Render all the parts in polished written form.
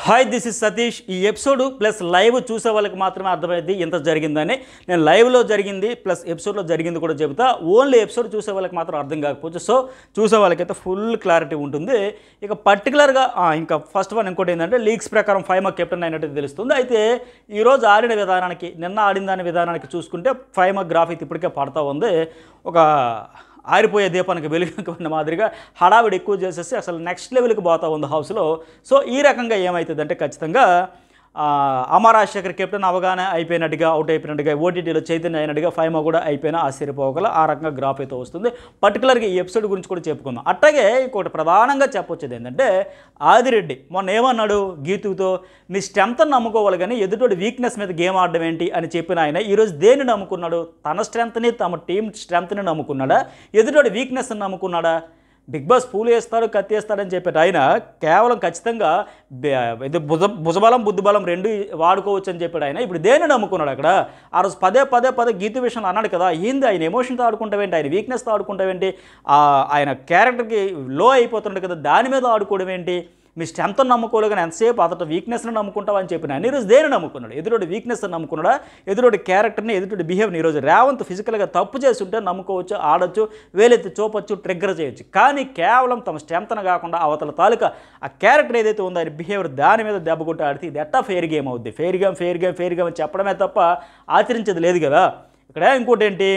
Hi this is Satish. ఈ episode plus live చూసే వాళ్ళకి మాత్రమే అర్థమైంది ఎంత జరిగిందని. నేను లైవ్లో జరిగింది ప్లస్ ఎపిసోడ్లో జరిగింది కూడా చెబుతా. ఓన్లీ ఎపిసోడ్ చూసే వాళ్ళకి మాత్రం అర్థం కాకపోవచ్చు. సో చూసే వాళ్ళకైతే ఫుల్ క్లారిటీ ఉంటుంది. ఇక పర్టికులర్గా ఇంకా ఫస్ట్ వన్ ఇంకోటి ఏంటంటే లీగ్స్ ప్రకారం ఫైమా కెప్టెన్ అయినట్టు తెలుస్తుంది. అయితే ఈరోజు ఆడిన విధానానికి నిన్న ఆడిన దాని విధానానికి చూసుకుంటే ఫైమా గ్రాఫిక్ ఇప్పటికే పడతా ఉంది. ఒక ఆరిపోయే దీపానికి వెలుగుకున్న మాదిరిగా హడావిడి ఎక్కువ చేసేసి అసలు నెక్స్ట్ లెవెల్కి పోతా ఉంది హౌస్లో. సో ఈ రకంగా ఏమవుతుందంటే ఖచ్చితంగా అమరాజశేఖర్ కెప్టెన్ అవగానే అయిపోయినట్టుగా అవుట్ అయిపోయినట్టుగా ఓటీటీలో చైతన్య అయినట్టుగా ఫైమా కూడా అయిపోయినా ఆశ్చర్యపోగల ఆ రకంగా గ్రాఫ్ అయితే వస్తుంది. పర్టికులర్గా ఈ ఎపిసోడ్ గురించి కూడా చెప్పుకుందాం. అట్లాగే ఇంకోటి ప్రధానంగా చెప్పొచ్చేది ఏంటంటే ఆదిరెడ్డి మొన్న ఏమన్నాడు గీతుతో, మీ స్ట్రెంత్ని నమ్ముకోవాలి కానీ ఎదుటోడి వీక్నెస్ మీద గేమ్ ఆడడం ఏంటి అని చెప్పిన ఆయన ఈరోజు దేన్ని నమ్ముకున్నాడు? తన స్ట్రెంత్ని తమ టీం స్ట్రెంత్ని నమ్ముకున్నాడా? ఎదుటోడి వీక్నెస్ని నమ్ముకున్నాడా? బిగ్ బాస్ పూలు వేస్తాడు కత్తి వేస్తాడని చెప్పేట ఆయన కేవలం ఖచ్చితంగా ఇది భుజబలం బుద్ధిబలం రెండు వాడుకోవచ్చు అని చెప్పాడు ఆయన. ఇప్పుడు దేన్ని నమ్ముకున్నాడు అక్కడ? ఆ రోజు పదే గీతు విషయంలో అన్నాడు కదా, ఏంది ఆయన ఎమోషన్తో ఆడుకుంటావేంటి, ఆయన వీక్నెస్తో ఆడుకుంటావేంటి, ఆయన క్యారెక్టర్కి లో అయిపోతున్నాడు కదా దాని మీద ఆడుకోవడం ఏంటి, మీ స్ట్రెంత్ని నమ్ముకోలేదు కానీ ఎంతసేపు అతడు వీక్నెస్ని నమ్ముకుంటావా అని చెప్పిన ఆయన ఈరోజు దేని నమ్ముకున్నాడు? ఎదురోడి వీక్నెస్ని నమ్ముకున్నాడా? ఎదురోడి క్యారెక్టర్ని ఎదుటి బిహేవ్ని ఈరోజు రేవంత్ ఫిజికల్గా తప్పు చేస్తుంటే నమ్ముకోవచ్చు, ఆడొచ్చు, వేలెత్తి చూపొచ్చు, ట్రిగ్గర్ చేయొచ్చు. కానీ కేవలం తమ స్ట్రెంత్ని కాకుండా అవతల తాలూకా ఆ క్యారెక్టర్ ఏదైతే ఉందో ఆయన బిహేవియర్ దాని మీద దెబ్బ కొట్టి ఆడితే ఇది ఎట్టా ఫెయిర్ గేమ్ అవుద్ది? ఫెయిర్ గేమ్ అని చెప్పడమే తప్ప ఆచరించేది లేదు కదా. ఇక్కడ ఇంకోటి ఏంటి,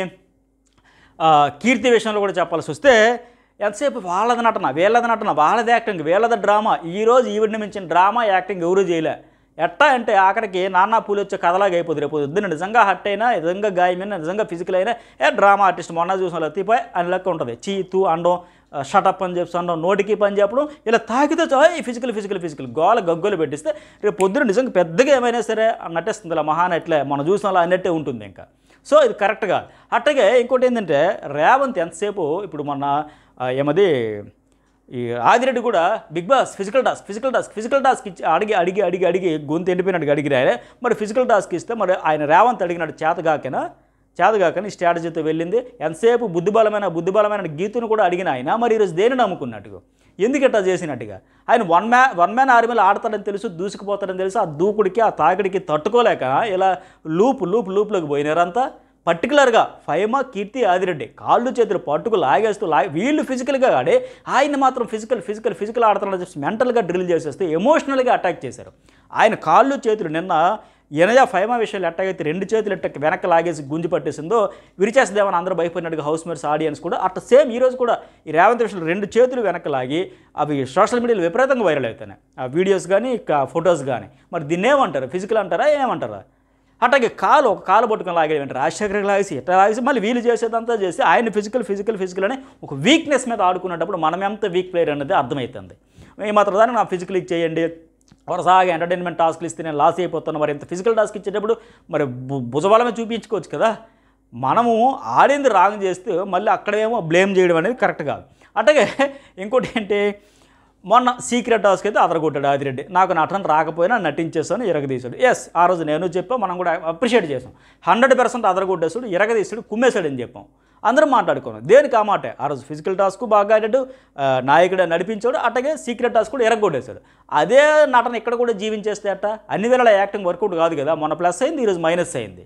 కీర్తి విషయంలో కూడా చెప్పాల్సి వస్తే ఎంతసేపు వాళ్ళది నటన వీళ్ళది నటన, వాళ్ళది యాక్టింగ్ వీళ్ళది డ్రామా. ఈరోజు ఈవిడిని మించిన డ్రామా యాక్టింగ్ ఎవరూ చేయలే. ఎట్టా అంటే ఆఖరికి నానా పూలు వచ్చే కథలాగా అయిపోతుంది. రేపు వద్దున నిజంగా హట్ అయినా, నిజంగా గాయమైనా, నిజంగా ఫిజికల్ అయినా డ్రామా ఆర్టిస్ట్ మొన్న చూసిన లత్తిపోయి అని లెక్క ఉంటుంది. చీతు అనడం, షటప్ అని చెప్పి అనడం, నోటికి పని చెప్పడం, ఇలా తాకితే ఫిజికల్ గోల గగ్గోలు పెట్టిస్తే రేపు పొద్దున నిజంగా పెద్దగా ఏమైనా సరే నటిస్తుంది. ఇలా మహానట్లే మనం చూసిన అలా అన్నట్టే ఉంటుంది ఇంకా. సో ఇది కరెక్ట్గా. అట్టగే ఇంకోటి ఏంటంటే రేవంత్ ఎంతసేపు ఇప్పుడు మొన్న ఏమది ఈ ఆదిరెడ్డి కూడా బిగ్ బాస్ ఫిజికల్ టాస్క్ ఇచ్చి అడిగి గొంతు ఎండిపోయినట్టుగా అడిగిరాయే. మరి ఫిజికల్ టాస్క్ ఇస్తే మరి ఆయన రేవంత్ అడిగినట్టు చేతగాకని స్ట్రాటజీతో వెళ్ళింది. ఎంతసేపు బుద్ధిబలమైన గీతును కూడా అడిగిన ఆయన మరి ఈరోజు దేని నమ్ముకున్నట్టుగా, ఎందుకు ఇట్లా చేసినట్టుగా? ఆయన వన్ మ్యాన్ ఆర్మీలో ఆడతాడని తెలుసు, దూసుకుపోతాడని తెలుసు. ఆ దూకుడికి ఆ తాకిడికి తట్టుకోలేక ఇలా లూప్లోకి పోయినారంతా. పర్టికులర్గా ఫైమా, కీర్తి, ఆదిరెడ్డి కాళ్ళు చేతులు పట్టుకు లాగేస్తూ వీళ్ళు ఫిజికల్గా ఆడే ఆయన మాత్రం ఫిజికల్ ఆడుతున్నాడు చెప్పి మెంటల్గా డ్రిల్ చేసేస్తే ఎమోషనల్గా అటాక్ చేశారు. ఆయన కాళ్ళు చేతులు నిన్న ఎనజా ఫైమా విషయాలు ఎట్టాగైతే రెండు చేతులు వెనక్కి లాగేసి గుంజి పట్టేసిందో విరిచేస్తుందేమని అందరూ భయపడినట్టుగా హౌస్ మేట్స్ ఆడియన్స్ కూడా అట్లా సేమ్ ఈరోజు కూడా ఈ రేవంత్ విషయంలో రెండు చేతులు వెనక్కి లాగి అవి సోషల్ మీడియాలో విపరీతంగా వైరల్ అవుతున్నాయి. ఆ వీడియోస్ కానీ ఫొటోస్ కానీ. మరి దీన్ని ఏమంటారు? ఫిజికల్ అంటారా ఏమంటారా? అట్లాగే ఒక కాలు పట్టుకుని లాగేది వెంట రాజశేఖర్కి లాగేసి ఇట్లా లాగేసి మళ్ళీ వీళ్ళు చేసేదంతా చేసి ఆయన ఫిజికల్ అని ఒక వీక్నెస్ మీద ఆడుకున్నప్పుడు మనం ఎంత వీక్ ప్లేయర్ అనేది అర్థమవుతుంది. ఈ మాత్రం దాన్ని నా ఫిజికల్ ఇచ్చేయండి, వరసాగా ఎంటర్టైన్మెంట్ టాస్క్లు ఇస్తే నేను లాస్ అయిపోతాను. మరి ఇంత ఫిజికల్ టాస్క్ ఇచ్చేటప్పుడు మరి భుజబలమే చూపించుకోవచ్చు కదా. మనము ఆడింది రాంగ్ చేస్తే మళ్ళీ అక్కడేమో బ్లేమ్ చేయడం అనేది కరెక్ట్ కాదు. అట్లాగే ఇంకోటి ఏంటి, మొన్న సీక్రెట్ టాస్క్ అయితే అదరగొట్టాడు ఆదిరెడ్డి. నాకు నటన రాకపోయినా నటించేస్తాను, ఇరగదీశాడు. ఎస్, ఆ రోజు నేను చెప్పా, మనం కూడా అప్రిషియేట్ చేసాం. 100% అదరగొట్టేసాడు, ఇరగదీశాడు, కుమ్మేశాడని చెప్పాం. అందరం మాట్లాడుకున్నాం. దేనికి ఆ మాటే. ఆ రోజు ఫిజికల్ టాస్క్ బాగా ఆడాడు, నాయకుడు నడిపించాడు. అట్లాగే సీక్రెట్ టాస్క్ కూడా ఇరగొట్టేశాడు. అదే నటన ఇక్కడ కూడా జీవించేస్తే అట్ట అన్ని వేళ యాక్టింగ్ వర్కౌట్ కాదు కదా. మొన్న ప్లస్ అయింది, ఈరోజు మైనస్ అయింది.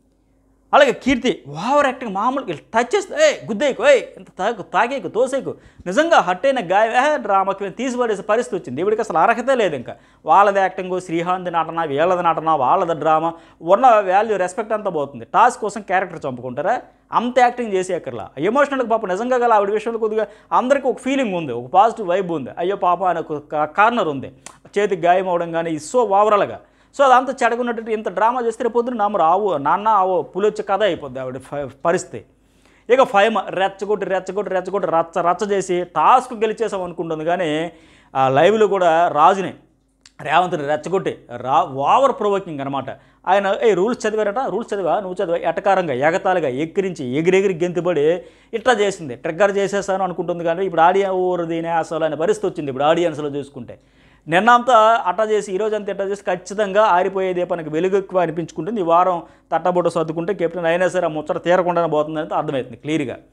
అలాగే కీర్తి ఓవర్ యాక్టింగ్ మామూలుగా టచ్ చేస్తే గుద్దేకు, ఎంత తాగేకు, తోసేకు, నిజంగా హట్ అయిన డ్రామాకి తీసిపడేసే పరిస్థితి వచ్చింది. ఇవిడికి అసలు అర్హతే లేదు. ఇంకా వాళ్ళది యాక్టింగ్, శ్రీహాంత్ నటన, వీళ్ళది నటన, వాళ్ళది డ్రామా, ఉన్న వాల్యూ రెస్పెక్ట్ అంతా పోతుంది. టాస్క్ కోసం క్యారెక్టర్ చంపుకుంటారా? అంత యాక్టింగ్ చేసి ఎక్కర్లా. ఎమోషనల్గా పాపం నిజంగా గల ఆవిడ విషయంలో కొద్దిగా అందరికీ ఒక ఫీలింగ్ ఉంది, ఒక పాజిటివ్ వైబ్ ఉంది. అయ్యో పాప అనే ఒక కార్నర్ ఉంది, చేతికి గాయం అవడం కానీ సో ఓవరాల్గా. సో అదంతా చెడగొన్నట్టు ఇంత డ్రామా చేస్తే పొద్దున్న నాన్న పులొచ్చే కథ అయిపోద్ది ఆవిడ పరిస్థితి. ఇక ఫైమా రెచ్చగొట్టి రచ్చ చేసి టాస్క్ గెలిచేసాం అనుకుంటుంది. కానీ ఆ లైవ్లో కూడా రాజుని రేవంత్ని రెచ్చగొట్టి ఓవర్ ప్రొవోకింగ్ అనమాట. ఆయన రూల్స్ చదివారట, రూల్స్ నువ్వు చదివా ఎటకారంగా ఎగతాలుగా ఎక్కిరించి ఎగిరెగిరి గెంతుబడి ఇట్లా చేసింది. ట్రిగ్గర్ చేసేసాను అనుకుంటుంది. కానీ ఇప్పుడు ఆడియన్స్ అసలు అనే పరిస్థితి వచ్చింది ఇప్పుడు ఆడియన్స్లో చూసుకుంటే. నిన్నంతా అట్టా చేసి ఈరోజంతా ఇట్టా చేసి ఖచ్చితంగా ఆరిపోయే దీపానికి వెలుగు ఎక్కువ అనిపించుకుంటుంది. ఈ వారం తట్టబొట్ట సర్దుకుంటే కెప్టెన్ అయినా సరే ఆ ముచ్చట తీరకుండానే పోతుందంటే అర్థమవుతుంది క్లియర్గా.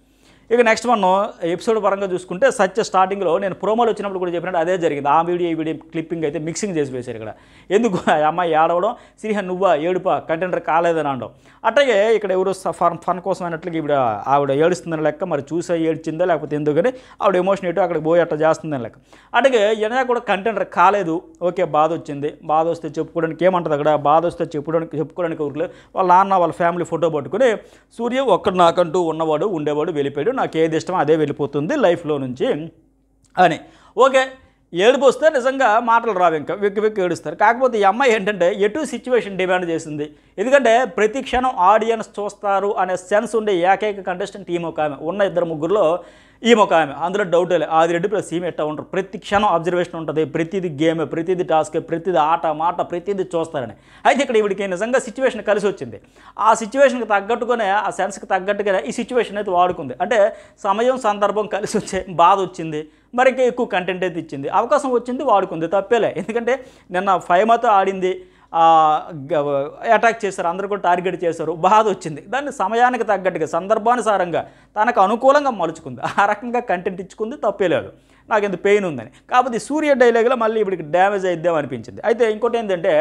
ఇక నెక్స్ట్ మనం ఎపిసోడ్ పరంగా చూసుకుంటే సత్య స్టార్టింగ్లో నేను ప్రోమోలు వచ్చినప్పుడు కూడా చెప్పినట్టు అదే జరిగింది. ఆ వీడియో ఈ వీడియో క్లిప్పింగ్ అయితే మిక్సింగ్ చేసి వేశారు ఇక్కడ. ఎందుకు ఆ అమ్మాయి ఏడవడం, శ్రీహన్ నువ్వా ఏడుపా కంటెండర్ కాలేదని అనడం. అట్లాగే ఇక్కడ ఎవరు ఫన్ కోసం అయినట్లుగా ఇప్పుడు ఆవిడ ఏడుస్తుందని లెక్క, మరి చూసా ఏడ్చిందా లేకపోతే ఎందుకని ఆవిడ ఎమోషన్ ఎటు అక్కడికి పోయి అట్లా చేస్తుందని లెక్క. అట్లాగే ఎనయా కూడా కంటెండర్ కాలేదు, ఓకే బాధ వచ్చింది, బాధ వస్తే చెప్పుకోవడానికి ఏమంటుంది అక్కడ, బాధ వస్తే చెప్పుకోవడానికి ఊరిలో వాళ్ళ నాన్న వాళ్ళ ఫ్యామిలీ ఫోటో పట్టుకుని సూర్య ఒక్కడు నాకంటూ ఉన్నవాడు ఉండేవాడు వెళ్ళిపోయాడు, నాకు ఏది ఇష్టమో అదే వెళ్ళిపోతుంది లైఫ్లో నుంచి అని. ఓకే ఏడుపు వస్తే నిజంగా మాటలు రావు, ఇంకా వెక్కి వెక్కి ఏడుస్తారు. కాకపోతే ఈ అమ్మాయి ఏంటంటే ఎటు సిచ్యువేషన్ డిమాండ్ చేసింది. ఎందుకంటే ప్రతి క్షణం ఆడియన్స్ చూస్తారు అనే సెన్స్ ఉండే ఏకైక కంటెస్టెంట్ ఈమె ఒక ఆమె. ఉన్న ఇద్దరు ముగ్గురులో ఈమె ఒక ఆమె, అందులో డౌటే లేదు. ఆదిరెడ్డి ప్లస్ ఈమె ఎట్టా ఉంటారు, ప్రతి క్షణం అబ్జర్వేషన్ ఉంటుంది, ప్రతిదీ గేమే, ప్రతిదీ టాస్కే, ప్రతిదీ ఆట మాట ప్రతిదీ చూస్తారని. అయితే ఇక్కడ ఈవిడికి నిజంగా సిచ్యువేషన్ కలిసి వచ్చింది. ఆ సిచ్యువేషన్కి తగ్గట్టుగానే, ఆ సెన్స్కి తగ్గట్టుగానే ఈ సిచ్యువేషన్ అయితే వాడుకుంది. అంటే సమయం సందర్భం కలిసి వచ్చే బాధ వచ్చింది, మరి ఇంకా ఎక్కువ కంటెంట్ అయితే ఇచ్చింది, అవకాశం వచ్చింది, వాడుకుంది, తప్పేలే. ఎందుకంటే నిన్న ఫైమాతో ఆడింది, అటాక్ చేశారు, అందరూ కూడా టార్గెట్ చేశారు, బాధ వచ్చింది, దాన్ని సమయానికి తగ్గట్టుగా సందర్భానుసారంగా తనకు అనుకూలంగా మలుచుకుంది, ఆ రకంగా కంటెంట్ ఇచ్చుకుంది, తప్పేలేదు. నాకు ఎంత పెయిన్ ఉందని. కాకపోతే సూర్య డైలాగ్లో మళ్ళీ ఇప్పటికి డ్యామేజ్ అయిద్దాం అనిపించింది. అయితే ఇంకోటి ఏంటంటే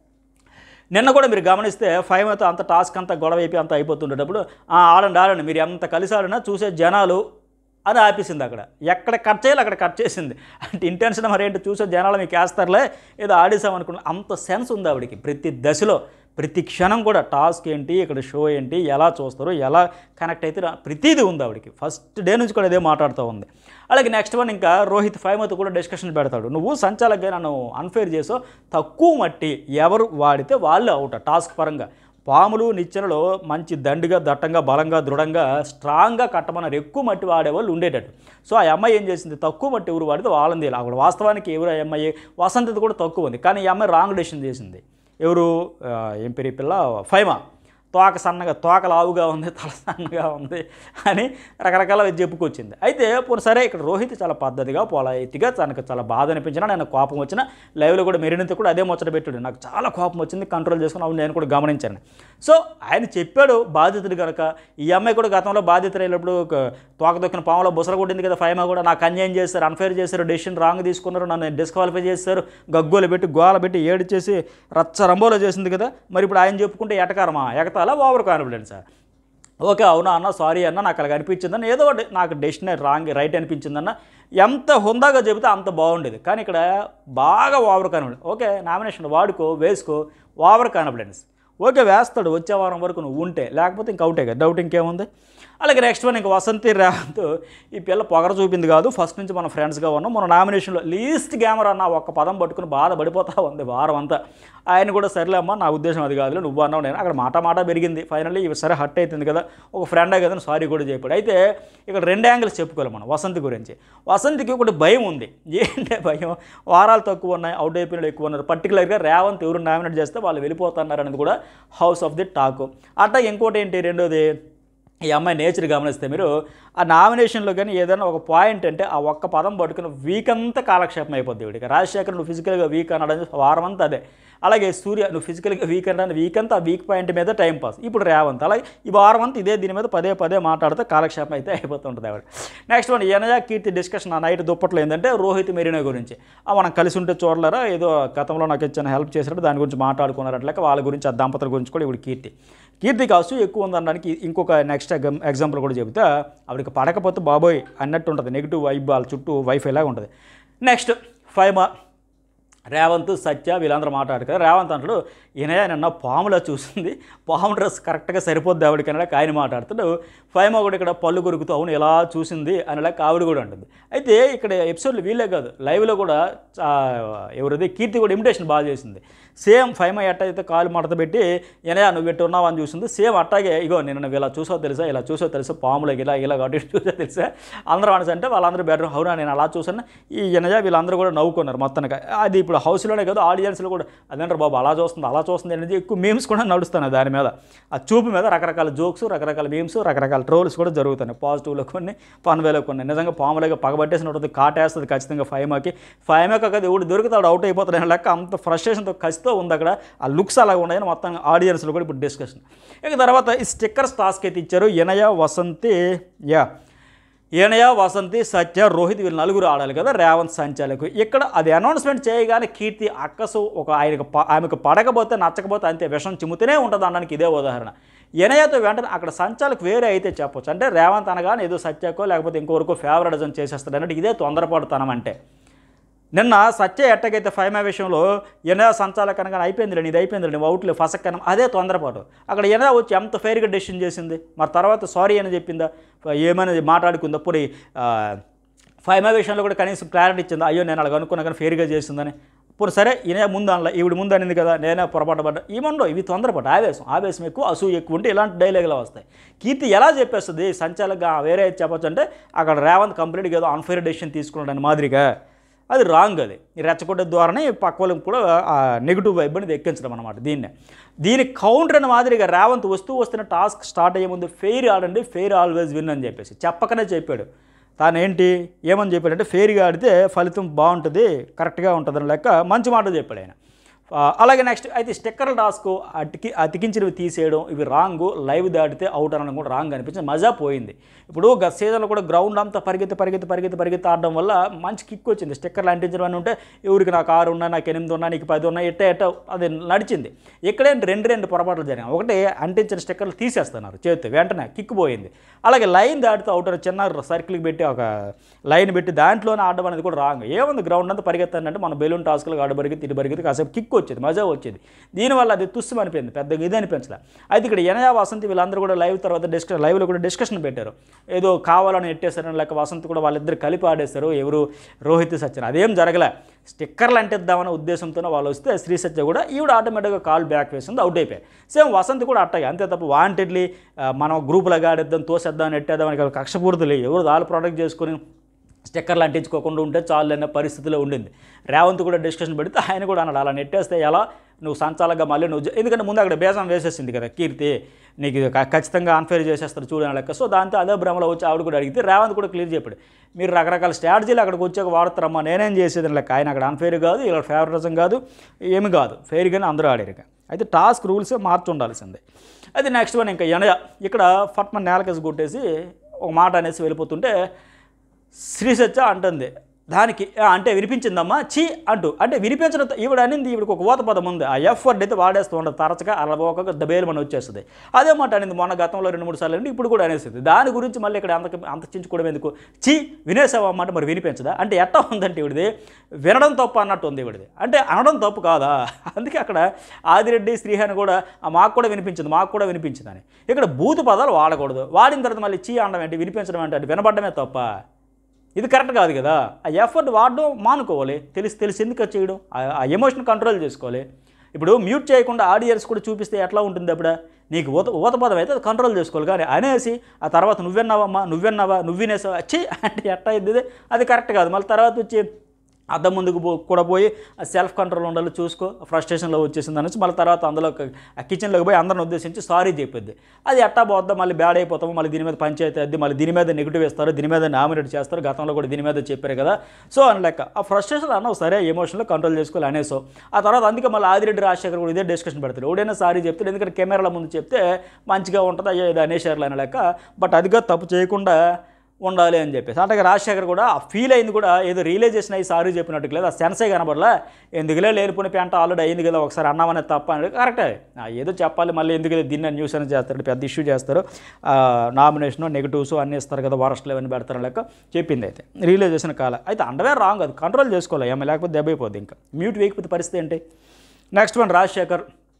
నిన్న కూడా మీరు గమనిస్తే ఫైమాతో అంత టాస్క్ అంతా గొడవ అయిపోయి అంతా అయిపోతుండేటప్పుడు ఆడండి మీరు ఎంత కలిసి ఆడినా చూసే జనాలు అని ఆపేసింది. అక్కడ ఎక్కడ కట్ చేయాలి అక్కడ కట్ చేసింది. అంటే ఇంటెన్షన్ మరి ఏంటి, చూసే జనాలు మీకు వేస్తారులే ఏదో ఆడేసామనుకున్నా, అంత సెన్స్ ఉంది ఆవిడికి. ప్రతి దశలో ప్రతి క్షణం కూడా టాస్క్ ఏంటి, ఇక్కడ షో ఏంటి, ఎలా చూస్తారు, ఎలా కనెక్ట్ అయితే ప్రతిదీ ఉంది ఆవిడికి. ఫస్ట్ డే నుంచి కూడా ఇదే మాట్లాడుతూ ఉంది. అలాగే నెక్స్ట్ వన్ ఇంకా రోహిత్ ఫైమాతో కూడా డిస్కషన్ పెడతాడు, నువ్వు సంచాలకుగా నన్ను అన్ఫేర్ చేసో, తక్కువ మట్టి ఎవరు వాడితే వాళ్ళు అవుట టాస్క్ పరంగా. పాములు నిచ్చెనలో మంచి దండిగా దట్టంగా బలంగా దృఢంగా స్ట్రాంగ్గా కట్టమన్నారు, ఎక్కువ మట్టి వాడేవాళ్ళు ఉండేటట్టు. సో ఆ అమ్మాయి ఏం చేసింది, తక్కువ మట్టి ఎవరు వాడితే వాళ్ళని అక్కడ వాస్తవానికి ఎవరు ఆ అమ్మాయి వసంతది కూడా తక్కువ ఉంది, కానీ ఈ అమ్మాయి రాంగ్ డెసిషన్ చేసింది. ఎవరు ఏం పేరు పిల్ల ఫైమా, తోక సన్నగా తోక లావుగా ఉంది, తల సన్నగా ఉంది అని రకరకాల చెప్పుకొచ్చింది. అయితే సరే ఇక్కడ రోహిత్ చాలా పద్ధతిగా పొలైట్గా తనకు చాలా బాధ అనిపించినా, నేను కోపం వచ్చిన లైవ్లో కూడా మెరినంత కూడా అదే ముచ్చట పెట్టుడు, నాకు చాలా కోపం వచ్చింది, కంట్రోల్ చేసుకుని అవును నేను కూడా గమనించాను. సో ఆయన చెప్పాడు బాధితుడు కనుక. ఈ అమ్మాయి కూడా గతంలో బాధితులు అయినప్పుడు తోక దొక్కిన పాములో బుసర కొట్టింది కదా ఫైమా కూడా, నాకు అన్యాయం చేశారు, అన్ఫైర్ చేశారు, డెసిషన్ రాంగ్ తీసుకున్నారు, నన్ను డిస్క్వాలిఫై చేశారు, గగ్గోలు పెట్టి గోల పెట్టి ఏడు చేసి రచ్చ రంబోలో చేసింది కదా. మరి ఇప్పుడు ఆయన చెప్పుకుంటే ఎటకారమా, ఎగతాలా, ఓవర్ కాన్ఫిడెన్సా? ఓకే అవునా అన్న, సారీ అన్న, నాకు అలాగ అనిపించిందన్న, ఏదో ఒకటి నాకు డెసిషన్ రాంగ్ రైట్ అనిపించిందన్న, ఎంత హుందాగా చెబితే అంత బాగుండేది. కానీ ఇక్కడ బాగా ఓవర్ కాన్ఫిడెన్స్. ఓకే నామినేషన్ వాడుకో, వేసుకో, ఓవర్ కాన్ఫిడెన్స్. ఓకే వేస్తాడు వచ్చే వారం వరకు నువ్వు ఉంటే, లేకపోతే ఇంక అవుటే కదా, డౌట్ ఇంకేముంది. అలాగే నెక్స్ట్ వన్ ఇంకా వసంతి రేవంత్, ఈ పిల్ల పొగర చూపింది కాదు, ఫస్ట్ నుంచి మనం ఫ్రెండ్స్గా ఉన్నాం, మన నామినేషన్లో లీస్ట్ గ్యామర్ అన్న ఒక్క పదం పట్టుకుని బాధపడిపోతా ఉంది వారం అంతా. ఆయన కూడా సరేలే అమ్మ నా ఉద్దేశం అది కాదులే, నువ్వు అన్నావు, నేను అక్కడ మాట పెరిగింది. ఫైనల్లీ ఇవి సరే హట్ అవుతుంది కదా, ఒక ఫ్రెండే కదా సారీ కూడా చెప్పాడు. అయితే ఇక్కడ రెండు యాంగిల్స్ చెప్పుకోవాలి మనం వసంతి గురించి. వసంతికి ఒకటి భయం ఉంది. ఏంటంటే భయం, వారాలు తక్కువ ఉన్నాయి, అవుట్ అయిపోయిన ఎక్కువ ఉన్నారు, పర్టికులర్గా రేవంత్ ఎవరు నామినేట్ చేస్తే వాళ్ళు వెళ్ళిపోతున్నారు అనేది కూడా హౌస్ ఆఫ్ ది టాక్. అట్లా ఇంకోటి ఏంటి రెండోది, ఈ అమ్మాయి నేచర్ గమనిస్తే మీరు ఆ నామినేషన్లో కానీ ఏదైనా ఒక పాయింట్ అంటే ఆ ఒక్క పదం పట్టుకుని వీక్ అంతా కాలక్షేపం అయిపోద్ది. వీడికి రాజశేఖర్ నువ్వు ఫిజికల్గా వీక్ అనడం వారం అంతా అదే. అలాగే సూర్య నువ్వు ఫిజికల్గా వీక్ అనడానికి వీక్ అంతా ఆ వీక్ పాయింట్ మీద టైం పాస్. ఇప్పుడు రేవంత్ అలాగే ఈ వారం అంతా ఇదే దీని మీద పదే మాట్లాడితే కాలక్షేపం అయితే అయిపోతుంటుంది ఆవిడ. నెక్స్ట్ వన్ ఎనయా కీర్తి డిస్కషన్ ఆ నైట్ దుప్పట్లో ఏంటంటే రోహిత్ మెరీనా గురించి. మనం కలిసి ఉంటే చూడలేరా, ఏదో గతంలో నాకు ఇచ్చిన హెల్ప్ చేసినట్టు దాని గురించి మాట్లాడుకున్నారు, అట్లా వాళ్ళ గురించి ఆ దంపతుల గురించి కూడా ఇప్పుడు కీర్తి కావచ్చు ఎక్కువ ఉందనడానికి ఇంకొక నెక్స్ట్ ఎగ్జాంపుల్ కూడా చెబితే ఆవిడకి పడకపోతే బాబోయ్ అన్నట్టు ఉంటుంది, నెగిటివ్ వైబ్ వాళ్ళ చుట్టూ వైఫై లాగా ఉంటుంది. నెక్స్ట్ ఫైమా, రేవంత్, సత్య వీళ్ళందరూ మాట్లాడారు కదా. రేవంత్ అంటాడు ఈయన నిన్న పాములా చూసింది, పాము డ్రెస్ కరెక్ట్గా సరిపోద్ది ఆవిడకి అనేలాక ఆయన మాట్లాడుతాడు. ఫైమా కూడా ఇక్కడ పళ్ళు కొరుకుతూ అవును ఎలా చూసింది అనేలాక ఆవిడ కూడా ఉంటుంది. అయితే ఇక్కడ ఎపిసోడ్లు వీళ్ళే కాదు, లైవ్లో కూడా ఎవరిది కీర్తి కూడా ఇమిటేషన్ బాగా చేసింది. సేమ్ ఫైమా ఎట్టయితే కాలు మడత పెట్టి ఏనయా నువ్వు ఎట్టు ఉన్నావు అని చూసింది, సేమ్ అట్టాగే ఇగో నేను నువ్వు ఇలా చూసావు తెలుసా, ఇలా చూసావు తెలుసా, పాములకి ఇలా అటు చూసా తెలుసా అందరూ అనేసి అంటే వాళ్ళందరూ బెటర్ అవునా నేను అలా చూసాను. ఈ ఎనయా వీళ్ళందరూ కూడా నవ్వుకున్నారు మొత్తానికి. అది ఇప్పుడు హౌస్లోనే కాదు ఆడియన్స్లో కూడా అదేంటారు బాబు అలా చూస్తుంది అనేది ఎక్కువ మీమ్స్ కూడా నడుస్తున్నాయి దాని మీద. ఆ చూపు మీద రకరకాల జోక్స్, రకరకాల మీమ్స్, రకరకాల ట్రోల్స్ కూడా జరుగుతున్నాయి. పాజిటివ్లో కొన్ని, ఫన్ వేలో కొన్ని. నిజంగా పాములుగా పగబట్టేసిన ఉంటుంది, కాటేస్తుంది ఖచ్చితంగా ఫైమాకి కదా ఎవడు దొరుకుతాడు అవుట్ అయిపోతాడు లెక్క అంత ఫ్రస్ట్రేషన్తో ఖచ్చితంగా ఉంది అక్కడ. ఆ లుక్స్ అలా ఉన్నాయని మొత్తం ఆడియన్స్లో కూడా ఇప్పుడు డిస్కషన్. ఇక తర్వాత ఈ స్టిక్కర్స్ టాస్క్ అయితే ఇచ్చారు ఎనయ వసంతి. ఈనయ, వసంతి, సత్య, రోహిత్ వీళ్ళు నలుగురు ఆడాలి కదా రేవంత్ సంచాలకు. ఇక్కడ అది అనౌన్స్మెంట్ చేయగానే కీర్తి అక్కసు ఒక ఆమెకు పడకపోతే నచ్చకపోతే అంతే విషం చిమ్ముతూనే ఉంటుంది అనడానికి ఇదే ఉదాహరణ. ఈనయతో వెంటనే అక్కడ సంచాలకు వేరే అయితే చెప్పొచ్చు. అంటే రేవంత్ అనగానే ఏదో సత్యకో లేకపోతే ఇంకొకరికో ఫేవరెటిజం చేసేస్తాడు అన్నట్టు ఇదే తొందరపడుతనం. అంటే నిన్న సత్య ఎట్టకైతే ఫైమా విషయంలో ఈనయ సంచాలకు అనగానే అయిపోయింది ఇది అయిపోయింది నువ్వు అవుట్లే ఫసక్కనం అదే తొందరపాటు. అక్కడ ఈనయ వచ్చి ఎంత ఫెయిర్గా డెసిషన్ చేసింది, మరి తర్వాత సారీ అని చెప్పిందా, ఏమైనా మాట్లాడుకుందా, పోనీ ఫైమా విషయంలో కూడా కనీసం క్లారిటీ ఇచ్చిందా, అయ్యో నేను అలాగ అనుకున్నా కానీ ఫెయిర్గా చేసిందని. పోనీ సరే ఈయన ముందు అనలా ఈవిడ ముందు అనింది కదా నేనే పొరపాటుపడ్డా, ఏమన్నా ఇవి తొందరపాటు ఆవేశం ఎక్కువ అసూయ ఎక్కువ ఉంటే ఇలాంటి డైలాగులు వస్తాయి. కీర్తి ఎలా చెప్పేస్తుంది సంచాలకుగా వేరే చెప్పొచ్చు అంటే అక్కడ రేవంత్ కంప్లీట్గా ఏదో అన్ఫెయిర్ డెసిషన్ తీసుకున్నాడని మాదిరిగా అది రాంగ్. అది రెచ్చగొట్టే ద్వారానే పక్క వాళ్ళకి కూడా నెగిటివ్ వైబ్ అనేది ఎక్కించడం అనమాట. దీనికి కౌంటర్ అనే మాదిరిగా రేవంత్ వస్తున్న టాస్క్ స్టార్ట్ అయ్యే ముందు ఫెయిర్ ఆడండి, ఫెయిర్ ఆల్వేస్ విన్ అని చెప్పేసి చెప్పకనే చెప్పాడు. తాను ఏమని చెప్పాడంటే ఫెయిర్గా ఆడితే ఫలితం బాగుంటుంది, కరెక్ట్గా ఉంటుందని లెక్క మంచి మాట చెప్పాడు ఆయన. అలాగే నెక్స్ట్ అయితే స్టిక్కర్ల టాస్క్ అతికించినవి తీసేయడం ఇవి రాంగు, లైవ్ దాటితే అవుట్ అనడం కూడా రాంగ్ అనిపించింది, మజా పోయింది. ఇప్పుడు గత సీజన్లో కూడా గ్రౌండ్ అంతా పరిగెత్తి ఆడడం వల్ల మంచి కిక్ వచ్చింది. స్టిక్కర్లు అంటించడం అని ఉంటే ఎవరికి నాకు 6 ఉన్నా, నాకు 8 ఉన్నా, నీకు 10 ఉన్నా, ఎట్ట అది నడిచింది. ఇక్కడే రెండు పొరపాట్లు జరిగాయి. ఒకటి అంటించిన స్టిక్కర్లు తీసేస్తున్నారు చేతి వెంటనే కిక్ పోయింది. అలాగే లైన్ దాటితే అవుట్ చిన్న సర్కిల్కి పెట్టి ఒక లైన్ పెట్టి దాంట్లోనే ఆడడం అనేది కూడా రాంగ్. ఏముంది గ్రౌండ్ అంతా పరిగెత్తానంటే మన బెలూన్ టాస్క్లు ఆడ పరిగెత్తి కాసేపు కిక్ వచ్చేది, మజా వచ్చేది. దీనివల్ల అది తుస్సు అనిపోయింది, పెద్దగా ఇది అనిపించలే. అయితే ఇక్కడ ఈనయ, వసంతి వీళ్ళందరూ కూడా లైవ్ తర్వాత లైవ్లో కూడా డిస్కషన్ పెట్టారు. ఏదో కావాలని ఎట్టేశారని లేక వసంతి కూడా వాళ్ళిద్దరు కలిపి ఆడేశారు, ఎవరు రోహిత్ సత్యన. అదేం జరగలే. స్టిక్కర్లు అంటిద్దామనే ఉద్దేశంతోనే వాళ్ళు వస్తే శ్రీ సత్య కూడా ఈవిడ ఆటోమేటిక్గా కాల్ బ్యాక్ వేసింది, అవుట్ అయిపోయాయి. సేమ్ వసంతి కూడా అట్టగా అంతే తప్ప వాంటెడ్లీ మనం గ్రూపులుగా ఆడేద్దాం, తోసేద్దాం, ఎట్టేద్దామని కక్షపూర్తులు ఎవరు వాళ్ళు ప్రొడక్ట్ చేసుకొని స్టిక్కర్లు అంటించుకోకుండా ఉంటే చాలు అనే పరిస్థితిలో ఉండింది. రేవంత్ కూడా డిస్కషన్ పెడితే ఆయన కూడా అన్నాడు అలా నెట్టేస్తే ఎలా నువ్వు సంచాలగా మళ్ళీ నువ్వు, ఎందుకంటే ముందు అక్కడ బేసం వేసేసింది కదా కీర్తి, నీకు ఖచ్చితంగా అన్ఫేర్ చేసేస్తారు చూడని లెక్క. సో దాంతో అదే భ్రమలో వచ్చి ఆవిడ కూడా అడిగితే రేవంత్ కూడా క్లియర్ చెప్పాడు, మీరు రకరకాల స్ట్రాటజీలు అక్కడికి వచ్చాక వాడతారమ్మా, నేనేం చేసేదని లెక్క. ఆయన అక్కడ అన్ఫేర్ కాదు, ఇలా ఫేవరిజం కాదు, ఏమి కాదు, ఫెయిర్గానే అందరూ ఆడారు. అయితే టాస్క్ రూల్సే మార్చి ఉండాల్సిందే. అది నెక్స్ట్ వన్ ఇంకా ఈనయ ఇక్కడ ఫట్మన్ నేలకేసి కొట్టేసి ఒక మాట అనేసి వెళ్ళిపోతుంటే శ్రీ సత్య అంటుంది దానికి అంటే వినిపించిందమ్మా చీ అంటూ, అంటే వినిపించడం ఈవిడ అనింది, ఈవిడికి ఒక ఊత పదం ఉంది, ఆ ఎఫర్ట్ అయితే వాడేస్తూ ఉండదు, తరచుగా అలా ఒక దబేలు మనం వచ్చేస్తుంది. అదే మాట అనింది మొన్న గతంలో 2-3 సార్లు అండి, ఇప్పుడు కూడా అనేసింది. దాని గురించి మళ్ళీ ఇక్కడ అంత చించుకోవడం ఎందుకు, చీ వినేసావమ్మ అంటే మరి వినిపించదా అంటే ఎట్టా ఉందంటే ఈవిడిది వినడం తప్పు అన్నట్టు ఉంది ఈవిడిది, అంటే అనడం తప్పు కాదా. అందుకే అక్కడ ఆదిరెడ్డి శ్రీహాని కూడా మాకు కూడా వినిపించింది అని. ఇక్కడ బూతు పదాలు వాడకూడదు, వాడిన తర్వాత మళ్ళీ చీ అనడం ఏంటి, వినిపించడం ఏంటి, అంటే వినపడమే తప్ప, ఇది కరెక్ట్ కాదు కదా. ఆ ఎఫర్ట్ వాడడం మానుకోవాలి, తెలిసి ఎందుకు చేయడం, ఆ ఎమోషన్ కంట్రోల్ చేసుకోవాలి. ఇప్పుడు మ్యూట్ చేయకుండా ఆడియన్స్ కూడా చూపిస్తే ఎట్లా ఉంటుంది, అప్పుడు నీకు ఊతపదం అయితే అది కంట్రోల్ చేసుకోవాలి. కానీ అనేసి ఆ తర్వాత నువ్వెన్నావమ్మా, నువ్వు వినేసావా చీ అంటే ఎట్లా అయింది, అది కరెక్ట్ కాదు. మళ్ళీ తర్వాత వచ్చి అద్దం ముందుకు కూడా పోయి సెల్ఫ్ కంట్రోల్ ఉండాలి, చూసుకో ఫ్రస్ట్రేషన్లో వచ్చేసింది అనేసి మళ్ళీ తర్వాత అందులో కిచెన్లోకి పోయి అందరిని ఉద్దేశించి సారీ చెప్పొద్ది. అది ఎట్టా పోద్దా, మళ్ళీ బ్యాడ్ అయిపోతాము, మళ్ళీ దీని మీద పంచాయతీ అద్ది, మళ్ళీ దీని మీద నెగిటివ్ వేస్తారు, దీని మీద నామినేట్ చేస్తారు, గతంలో కూడా దీని మీద చెప్పారు కదా. సో అని లెక్క ఆ ఫ్రస్ట్రేషన్ అన్నావు సరే, ఎమోషన్లో కంట్రోల్ చేసుకోవాలి అనేసో. ఆ తర్వాత అందుకే మళ్ళీ ఆదిరెడ్డి రాజశేఖర్ కూడా ఇదే డిస్కషన్ పెడతాడు, ఎవడైనా సారీ చెప్తాడు, ఎందుకంటే కెమెరాల ముందు చెప్తే మంచిగా ఉంటుంది, అయ్యో ఇది అనేసారులు అనే లెక్క. బట్ అదిగా తప్పు చేయకుండా ఉండాలి అని చెప్పేసి అట్లాగే రాజశేఖర్ కూడా ఫీల్ అయింది కూడా, ఏదో రియలైజేషన్ అయ్యి సారీ చెప్పినట్టు లేదు, ఆ సెన్సే కనబడలే, ఎందుకులే లేనిపోయిన పెంట ఆల్రెడీ అయింది కదా, ఒకసారి అన్నామనేది తప్ప అనేది కరెక్టే, ఏదో చెప్పాలి మళ్ళీ ఎందుకు దీన్ని న్యూస్ అనేది చేస్తారు, పెద్ద ఇష్యూ చేస్తారు, నామినేషన్ నెగిటివ్స్ అన్నీ ఇస్తారు కదా, వరస్ట్లు అవన్నీ పెడతారు లెక్క చెప్పింది. అయితే రియలైజేషన్ కాలే, అయితే అండవే రాంగ్, అది కంట్రోల్ చేసుకోవాలి ఏమో, లేకపోతే దెబ్బ అయిపోద్ది. ఇంకా మ్యూట్ వేయకపోతే పరిస్థితి ఏంటి. నెక్స్ట్ వన్ రాజశేఖర్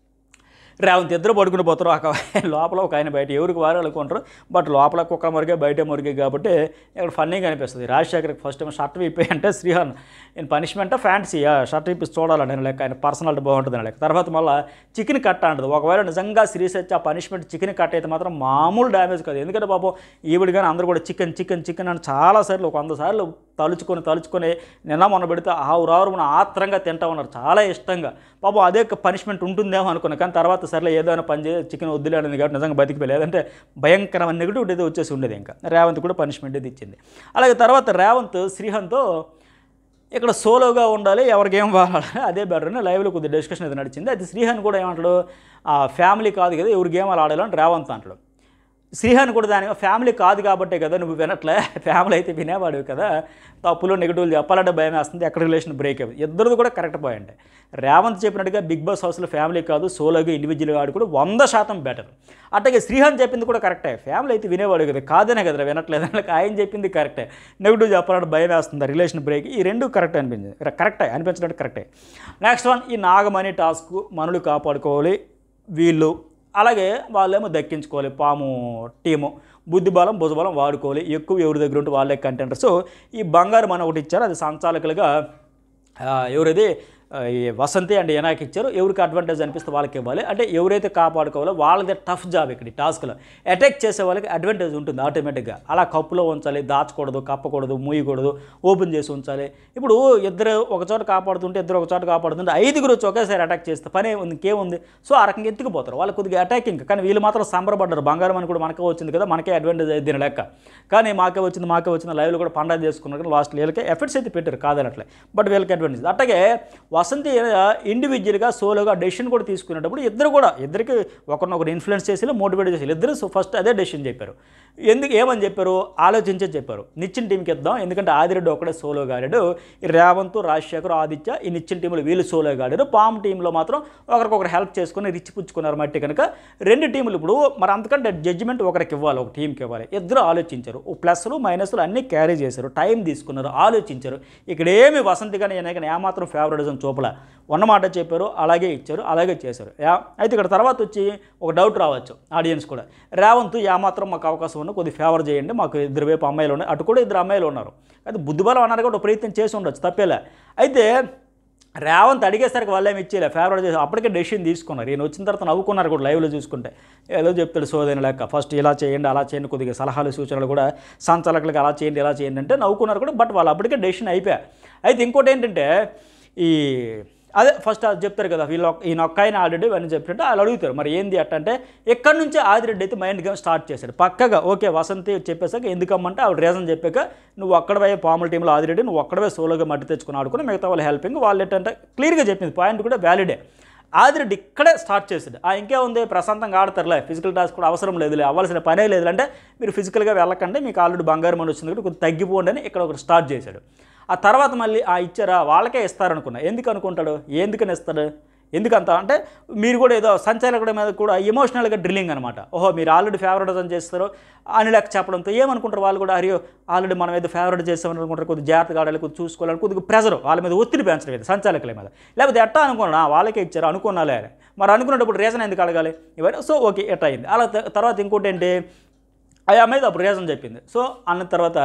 రేవంత్ ఇద్దరు పడుకుని పోతారు, లోపల ఒక ఆయన బయట, ఎవరికి వారు అనుకుంటారు, బట్ లోపల కుక్క మురిగే బయట మురిగే కాబట్టి ఇక్కడ ఫన్నీగా అనిపిస్తుంది. రాజశేఖర్కి ఫస్ట్ టైం షర్ట్ విప్పి అంటే శ్రీహాన్ నేను పనిష్మెంటా ఫ్యాంటసీయా షర్ట్ విప్పి చూడాలండి నేను లెక్క, ఆయన పర్సనాలిటీ బాగుంటుంది లెక్క. తర్వాత మళ్ళీ చికెన్ కట్ట అంటుంది, ఒకవేళ నిజంగా సీరియస్ వచ్చి ఆ పనిష్మెంట్ చికెన్ కట్ అయితే మాత్రం మామూలు డ్యామేజ్ కాదు, ఎందుకంటే పాపం ఈవిడ కానీ అందరూ కూడా చికెన్ అని చాలాసార్లు 100 సార్లు తలుచుకొని నిన్న మొన్న పెడితే ఆవురారు మన ఆత్రంగా తింటా ఉన్నారు చాలా ఇష్టంగా. పాపం అదే పనిష్మెంట్ ఉంటుందేమో అనుకున్నా, కానీ తర్వాత సర్లే ఏదైనా పని చేసి చికెన్ వద్దులేనింది కాబట్టి నిజంగా బతికిపోయి, లేదంటే భయంకరమైన నెగిటివ్ ఏదో వచ్చేసి ఉండేది. ఇంకా రేవంత్ కూడా పనిష్మెంట్ ఇది ఇచ్చింది. అలాగే తర్వాత రేవంత్ శ్రీహాన్తో ఇక్కడ సోలోగా ఉండాలి, ఎవరికి ఏం వాడాలి అదే బెటర్ అని లైవ్లో కొద్దిగా డిస్కషన్ అయితే నడిచింది. అయితే శ్రీహాన్ కూడా ఏమంటాడు, ఫ్యామిలీ కాదు కదా ఎవరు గేమ్ ఆడాలి అని రేవంత్ అంటాడు. శ్రీహాన్ కూడా దాని ఫ్యామిలీ కాదు కాబట్టే కదా నువ్వు వినట్లే, ఫ్యామిలీ అయితే వినేవాడు కదా, తప్పులు నెగిటివ్లు చెప్పాలంటే భయం వేస్తుంది, ఎక్కడ రిలేషన్ బ్రేక్ అయ్యింది. ఇద్దరిది కూడా కరెక్ట్ పాయింట్. రేవంత్ చెప్పినట్టుగా బిగ్ బాస్ హౌస్లో ఫ్యామిలీ కాదు, సోలోగా ఇండివిజువల్గా ఆడు కూడా 100% బెటర్. అట్లాగే శ్రీహాన్ చెప్పింది కూడా కరెక్టే, ఫ్యామిలీ అయితే వినేవాడు కదా, కాదనే కదా వినట్లేదు, ఆయన చెప్పింది కరెక్టే, నెగిటివ్ చెప్పాలంటే భయం వేస్తుంది, రిలేషన్ బ్రేక్, ఈ రెండు కరెక్ట్ అనిపించింది, కరెక్టే అనిపించినట్టు కరెక్టే. నెక్స్ట్ వన్, ఈ నాగమణి టాస్క్ మనలు కాపాడుకోవాలి వీళ్ళు, అలాగే వాళ్ళేమో దక్కించుకోవాలి పాము టీము, బుద్ధిబలం భుజబలం వాడుకోవాలి, ఎక్కువ ఎవరి దగ్గర ఉంటే వాళ్ళే కంటెంటర్. సో ఈ బంగారు మన ఒకటి ఇచ్చారు, అది సంచాలకులుగా ఎవరైతే ఈ వసంతి అండ్ ఎనాకి ఇచ్చారు, ఎవరికి అడ్వాంటేజ్ అనిపిస్తే వాళ్ళకి ఇవ్వాలి. అంటే ఎవరైతే కాపాడుకోవాలో వాళ్ళదే టఫ్ జాబ్ ఇక్కడ టాస్క్లో, అటాక్ చేసే వాళ్ళకి అడ్వాంటేజ్ ఉంటుంది ఆటోమేటిక్గా. అలా కప్పులో ఉంచాలి, దాచకూడదు, కప్పకూడదు, మూయకూడదు, ఓపెన్ చేసి ఉంచాలి. ఇప్పుడు ఇద్దరు ఒక చోట కాపాడుతుంటే ఇద్దరు ఒక చోట కాపాడుతుంటే 5గురు వచ్చి ఒకేసారి అటాక్ చేస్తే పని ఇంకేముంది. సో ఆ రకంగా ఎత్తుకుపోతారు వాళ్ళు, కొద్దిగా అటాకింగ్. కానీ వీళ్ళు మాత్రం సంబరపడ్డారు, బంగారం అని కూడా మనకే వచ్చింది కదా, మనకే అడ్వాంటేజ్ అయింది దీని లెక్క, కానీ మాకే వచ్చింది లైవ్లో కూడా పండగ చేసుకున్నారు. కానీ లాస్ట్ వీళ్ళకి ఎఫర్ట్స్ అయితే పెట్టారు కాదనట్లే, బట్ వీళ్ళకి అడ్వాంటేజ్. అట్లాగే వసంతి ఇండివిజువల్గా సోలోగా డెసిషన్ కూడా తీసుకునేటప్పుడు ఇద్దరికి ఒకరినొకరు ఇన్ఫ్లుయెన్స్ చేసి మోటివేట్ చేసి ఇద్దరు ఫస్ట్ అదే డెసిషన్ చెప్పారు. ఏమని చెప్పారు, ఆలోచించే చెప్పారు, నిచ్చిన టీంకి ఇద్దాం, ఎందుకంటే ఆదిరెడ్డి ఒకడే సోలోగా ఆడాడు, ఈ రేవంత్, రాజశేఖర్, ఆదిత్య ఈ నిచ్చిన టీంలో వీళ్ళు సోలోగా ఆడారు, పాము టీంలో మాత్రం ఒకరికొకరు హెల్ప్ చేసుకుని రిచ్ పుచ్చుకున్నారు మట్టి. కనుక రెండు టీములు ఇప్పుడు మరి అంతకంటే జడ్జిమెంట్ ఒకరికి ఇవ్వాలి, ఒక టీంకి ఇవ్వాలి. ఇద్దరు ఆలోచించారు, ప్లస్లు మైనస్లు అన్నీ క్యారీ చేశారు, టైం తీసుకున్నారు, ఆలోచించారు. ఇక్కడ ఏమి వసంతి కానీ ఏమాత్రం ఫేవరెటిజం చూపలే, ఉన్నమాట చెప్పారు, అలాగే ఇచ్చారు, అలాగే చేశారు. అయితే ఇక్కడ తర్వాత వచ్చి ఒక డౌట్ రావచ్చు ఆడియన్స్ కూడా, రేవంత్ ఏమాత్రం మాకు అవకాశం ఉన్న కొద్దిగా ఫేవర్ చేయండి, మాకు ఇద్దరు వైపు అమ్మాయిలు ఉన్నాయి, అటు కూడా ఇద్దరు అమ్మాయిలు ఉన్నారు, అది బుద్ధిబలం అన్నారు కూడా ప్రయత్నం చేసి ఉండొచ్చు, తప్పేలే. అయితే రేవంత్ అడిగేసరికి వాళ్ళు ఏమి ఇచ్చేలే, ఫేవరెట్ చేసి అప్పటికే డెసిషన్ తీసుకున్నారు. ఈయన వచ్చిన తర్వాత నవ్వుకున్నారు కూడా లైవ్లో చూసుకుంటే, ఏదో చెప్తాడు సోదైన లెక్క, ఫస్ట్ ఇలా చేయండి అలా చేయండి, కొద్దిగా సలహాలు సూచనలు కూడా సంచాలకులకు అలా చేయండి ఇలా చేయండి అంటే నవ్వుకున్నారు కూడా, బట్ వాళ్ళు అప్పటికే డెసిషన్ అయిపోయా. అయితే ఇంకోటి ఏంటంటే అదే ఫస్ట్ అది చెప్తారు కదా, ఈయన ఒక్కైనా ఆల్రెడీ ఇవన్నీ చెప్పినట్టు వాళ్ళు అడుగుతారు మరి ఏంది అంటే ఎక్కడి నుంచి ఆదిరెడ్డి అయితే మైండ్ గేమ్ స్టార్ట్ చేశాడు పక్కగా. ఓకే వసంతి చెప్పేసాక ఎందుకమ్మంటే ఆవిడ రీజన్ చెప్పాక నువ్వు అక్కడవే పాముల టీంలో ఆదిరెడ్డి నువ్వు ఒక్కడవే సోలోగా మట్టి తెచ్చుకుని ఆడుకుని మిగతా వాళ్ళు హెల్పింగ్ వాళ్ళు ఏంటంటే క్లియర్గా చెప్పింది, పాయింట్ కూడా వ్యాలిడే. ఆదిరెడ్డి ఇక్కడే స్టార్ట్ చేశాడు, ఇంకేముంది ప్రశాంతంగా ఆడతారులే, ఫిజికల్ టాస్క్ కూడా అవసరం లేదులే, అవ్వాల్సిన పనే లేదు అంటే మీరు ఫిజికల్గా వెళ్ళకండి, మీకు ఆల్రెడీ బంగారం అని వచ్చింది కాబట్టి కొంచెం తగ్గిపోండి అని ఇక్కడ ఒకటి స్టార్ట్ చేశాడు. ఆ తర్వాత మళ్ళీ ఇచ్చారా వాళ్ళకే ఇస్తారనుకున్నా, ఎందుకు అనుకుంటాడు, ఎందుకని ఇస్తాడు, ఎందుకంత అంటే మీరు కూడా ఏదో సంచాలకుడి మీద కూడా ఎమోషనల్గా డ్రిల్లింగ్ అనమాట. ఓహో మీరు ఆల్రెడీ ఫేవరెట్ చేస్తారు అని లెక్క చెప్పడంతో ఏమనుకుంటారు వాళ్ళు కూడా, అయ్యో ఆల్రెడీ మనం ఏదో ఫేవరెట్ చేస్తామని అనుకుంటారు, కొద్దిగా జాగ్రత్తగా ఆడాలి, కొద్దిగా చూసుకోవాలి, కొద్దిగా ప్రెజర్ వాళ్ళ మీద ఒత్తిడి పెంచడం మీద సంచాలకుల మీద, లేకపోతే ఎట్టా అనుకున్నా వాళ్ళకే ఇచ్చారు అనుకున్నాలే, మరి అనుకున్నప్పుడు రీజన్ ఎందుకు అడగాలి ఇవన్నీ. సో ఓకే ఎట్టా అయింది. అలా తర్వాత ఇంకోటి ఏంటి ఆ అమ్మాయి అప్పుడు రీజన్ చెప్పింది. సో అన్న తర్వాత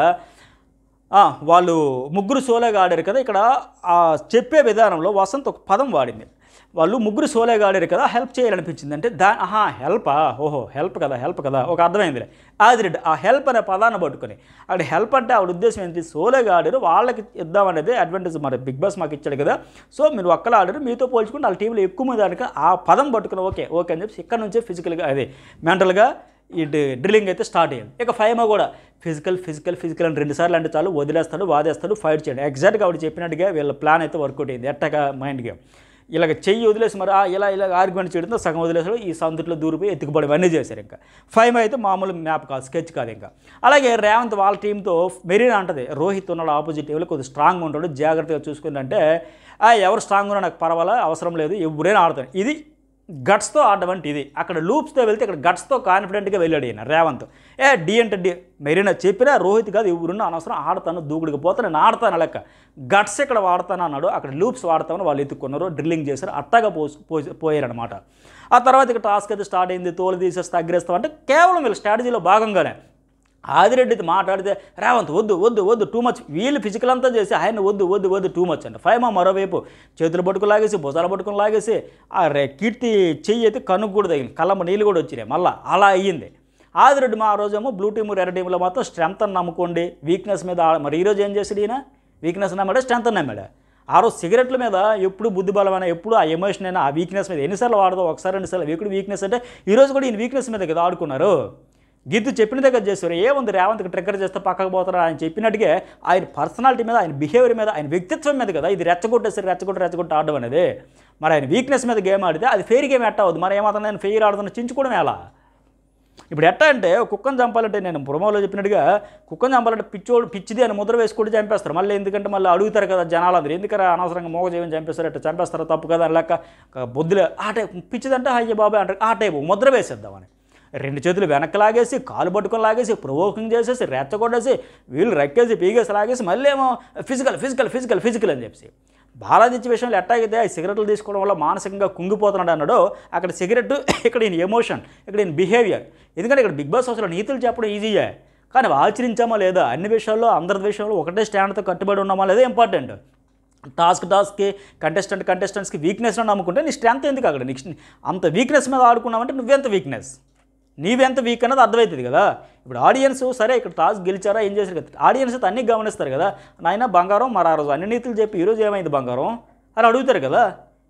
వాళ్ళు ముగ్గురు సోలోగా ఆడారు కదా, ఇక్కడ చెప్పే విధానంలో వసంత్ ఒక పదం వాడింది, వాళ్ళు ముగ్గురు సోలోగా ఆడారు కదా హెల్ప్ చేయాలనిపించింది అంటే హెల్పా, ఓహో హెల్ప్ కదా ఒక అర్థమైందిలే. ఆదిరెడ్డి ఆ హెల్ప్ అనే పదాన్ని పట్టుకొని అక్కడ హెల్ప్ అంటే ఆవిడ ఉద్దేశం ఏంటి, సోలోగా ఆడారు వాళ్ళకి ఇద్దామనేది అడ్వాంటేజ్, మరి బిగ్ బాస్ మాకు ఇచ్చాడు కదా, సో మీరు ఒక్కలా ఆడారు మీతో పోల్చుకుంటే వాళ్ళ టీంలో ఎక్కువ మంది ఆడారు, ఆ పదం పట్టుకుని ఓకే అని చెప్పి ఇక్కడ నుంచే ఫిజికల్గా అదే మెంటల్గా ఈ డ్రిల్లింగ్ అయితే స్టార్ట్ అయ్యింది. ఇక ఫైమా కూడా ఫిజికల్ అని 2 సార్లు అంటే చాలు వదిలేస్తాడు, వాదేస్తాడు, ఫైట్ చేయడం. ఎగ్జాక్ట్గా ఆవిడ చెప్పినట్టుగా వీళ్ళ ప్లాన్ అయితే వర్కౌట్ అయింది. ఎట్టగా మైండ్ గేమ్ ఇలాగ చెయ్యి వదిలేసి మరి ఇలా ఆర్గ్యుమెంట్ చేయడంతో సగం వదిలేసాడు, ఈ సందుట్లో దూరిపోయి ఎత్తుకుపడి ఇవన్నీ చేశారు. ఇంకా ఫైమా అయితే మామూలు మ్యాప్ కాదు, స్కెచ్ కాదు. ఇంకా అలాగే రేవంత్ వాళ్ళ టీంతో మెరీనా అంటది, రోహిత్ ఉన్నాడు ఆపోజిట్ టీంలో కొద్దిగా స్ట్రాంగ్ ఉంటాడు, జాగ్రత్తగా చూసుకుందంటే ఎవరు స్ట్రాంగ్ ఉన్నా నాకు పర్వాలా అవసరం లేదు, ఎవరైనా ఆడతాను. ఇది గట్స్తో ఆడడం అంటే ఇది. అక్కడ లూప్స్తో వెళ్తే ఇక్కడ గట్స్తో కాన్ఫిడెంట్గా వెళ్ళాడు ఈయన రేవంత్. డి అంటే డి మెరీనా చెప్పినా రోహిత్ కాదు ఎవరున్నా అనవసరం, ఆడతాను దూకుడికి పోతాను నేను ఆడతాను లెక్క, గట్స్ ఇక్కడ వాడతాను అన్నాడు, అక్కడ లూప్స్ వాడతామని వాళ్ళు ఎత్తుకున్నారు, డ్రిల్లింగ్ చేశారు, అట్టగా పోయారనమాట. ఆ తర్వాత ఇక్కడ టాస్క్ అయితే స్టార్ట్ అయింది, తోలు తీసేస్తే అగ్రేస్తాం అంటే కేవలం వీళ్ళ స్ట్రాటజీలో భాగంగానే. ఆదిరెడ్డితో మాట్లాడితే రేవంత్ వద్దు టూ మచ్, వీళ్ళు ఫిజికల్ అంతా చేసి ఆయన వద్దు టూ మచ్ అంటే ఫైమా మరోవైపు చేతులు పట్టుకుని లాగేసి భుజాలు పట్టుకుని లాగేసి కీర్తి చెయ్యి అయితే కనుక్కు కూడా తగిలింది, కళ్ళమ్మ నీళ్ళు కూడా వచ్చినాయి, మళ్ళీ అలా అయ్యింది. ఆదిరెడ్డి మా రోజేమో బ్లూ టీము రెడ్ టీంలో మాత్రం స్ట్రెంత్ అని నమ్ముకోండి, వీక్నెస్ మీద మరి ఈరోజు ఏం చేసాడు ఈయన, వీక్నెస్ నమ్మాడు స్ట్రెంత్ అని నమ్మాడు. ఆ రోజు సిగరెట్ల మీద ఎప్పుడు బుద్ధి బలమైనా ఎప్పుడు ఆ ఎమోషన్ అయినా ఆ వీక్నెస్ మీద ఎన్నిసార్లు వాడదాం, ఒకసారి 2 సార్లు వీక్నెస్ అంటే ఈరోజు కూడా ఈయన వీక్నెస్ మీద కదా ఆడుకున్నారు. గీతు చెప్పిన దగ్గర చేస్తారు, ఏముంది రేవంత్కి ట్రిగ్గర్ చేస్తే పక్కకు పోతారు ఆయన చెప్పినట్టుగా ఆయన పర్సనాలిటీ మీద ఆయన బిహేవియర్ మీద ఆయన వ్యక్తిత్వం మీద కదా ఇది రెచ్చగొట్టి ఆడడం అనేది. మరి ఆయన వీక్నెస్ మీద గేమ్ ఆడితే అది ఫెయిర్ గేమ్ ఎట్టవద్దు, మరి ఏమాత్రం నేను ఫెయిర్ ఆడుతున్న చించుకోవడం ఎలా. ఇప్పుడు ఎట్లా అంటే కుక్కను చంపాలంటే నేను ప్రోమోలో చెప్పినట్టుగా కుక్కను చంపాలంటే పిచ్చిది అని ముద్ర వేసి కూడా చంపేస్తారు. మళ్ళీ ఎందుకంటే మళ్ళీ అడుగుతారు కదా జనాలందరూ, ఎందుకరా అనవసరంగా మూగజీవిని చంపేస్తారు, అట్లా చంపేస్తారో తప్పు కదా అని లెక్క బొద్దులే ఆ టైప్ పిచ్చిదంటే అయ్యే బాబాయ్ అంటారు. ఆ టైపు ముద్ర వేసేద్దామని 2 చేతులు వెనక్కి లాగేసి కాలు పట్టుకొని లాగేసి ప్రొవోకింగ్ చేసేసి రెచ్చగొట్టేసి వీళ్ళు రెక్కేసి పీగేసి లాగేసి మళ్ళీ ఏమో ఫిజికల్ అని చెప్పి బాలాదిత్య విషయంలో ఎట్టాగితే ఆ సిగరెట్లు తీసుకోవడం వల్ల మానసికంగా కుంగిపోతున్నాడు అన్నాడో అక్కడ సిగరెట్, ఇక్కడ ఈయన ఎమోషన్, ఇక్కడ ఈయన బిహేవియర్. ఎందుకంటే ఇక్కడ బిగ్ బాస్ హౌస్లో నీతులు చెప్పడం ఈజీయే, కానీ ఆచరించామా లేదా, అన్ని విషయాల్లో అందరి విషయంలో ఒకటే స్టాండ్తో కట్టుబడి ఉన్నామా లేదా ఇంపార్టెంట్. టాస్క్కి కంటెస్టెంట్స్కి వీక్నెస్లో నమ్ముకుంటే నీ స్ట్రెంత్ ఎందుకు అక్కడ, నీకు అంత వీక్నెస్ మీద ఆడుకున్నామంటే నువ్వెంత వీక్నెస్, నీవెంత వీక్ అన్నది అర్థమవుతుంది కదా. ఇప్పుడు ఆడియన్స్ సరే ఇక్కడ టాస్క్ గెలిచారా ఏం చేశారు కదా, ఆడియన్స్ అయితే అన్నీ గమనిస్తారు కదా. నాయన బంగారం మరి ఆ రోజు అన్ని నీతులు చెప్పి ఈరోజు ఏమైంది బంగారం అని అడుగుతారు కదా.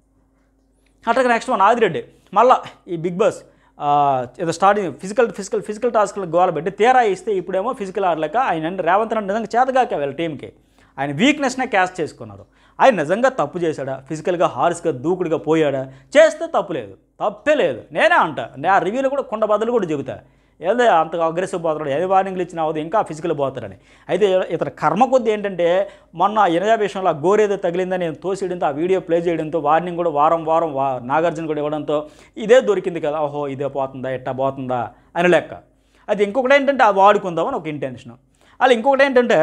అట్లా నెక్స్ట్ వన్ ఆదిరెడ్డి మళ్ళీ ఈ బిగ్ బాస్ ఏదో స్టార్టింగ్ ఫిజికల్ టాస్క్లకు గోల పెట్టి తీరా ఇస్తే ఇప్పుడేమో ఫిజికల్ ఆడలేక ఆయన రేవంత్ రెడ్డి నిజంగా చేతగాక వీళ్ళ టీంకి ఆయన వీక్నెస్నే క్యాష్ చేసుకున్నారు. ఆయన నిజంగా తప్పు చేశాడా, ఫిజికల్గా హార్స్గా దూకుడుగా పోయాడా, చేస్తే తప్పు లేదు, తప్పే లేదు. నేనే అంటా, ఆ రివ్యూలో కూడా కొండ బదులు కూడా చెబుతా, ఏదో అంత అగ్రెసివ్ పోతాడు, ఏ వార్నింగ్లు ఇచ్చినా అవుతుంది ఇంకా ఫిజికల్ పోతాడని. అయితే ఇతర కర్మ కొద్ది ఏంటంటే మొన్న ఇనజా విషయంలో గోరేదో తగిలిందని నేను తోసేయడంతో ఆ వీడియో ప్లే చేయడంతో వార్నింగ్ కూడా వారం నాగార్జున కూడా ఇవ్వడంతో ఇదే దొరికింది కదా, ఓహో ఇదే పోతుందా ఎట్టా పోతుందా అని లెక్క. అది ఇంకొకటి ఏంటంటే ఆ వాడుకుందామని ఒక ఇంటెన్షన్. అలా ఇంకొకటి ఏంటంటే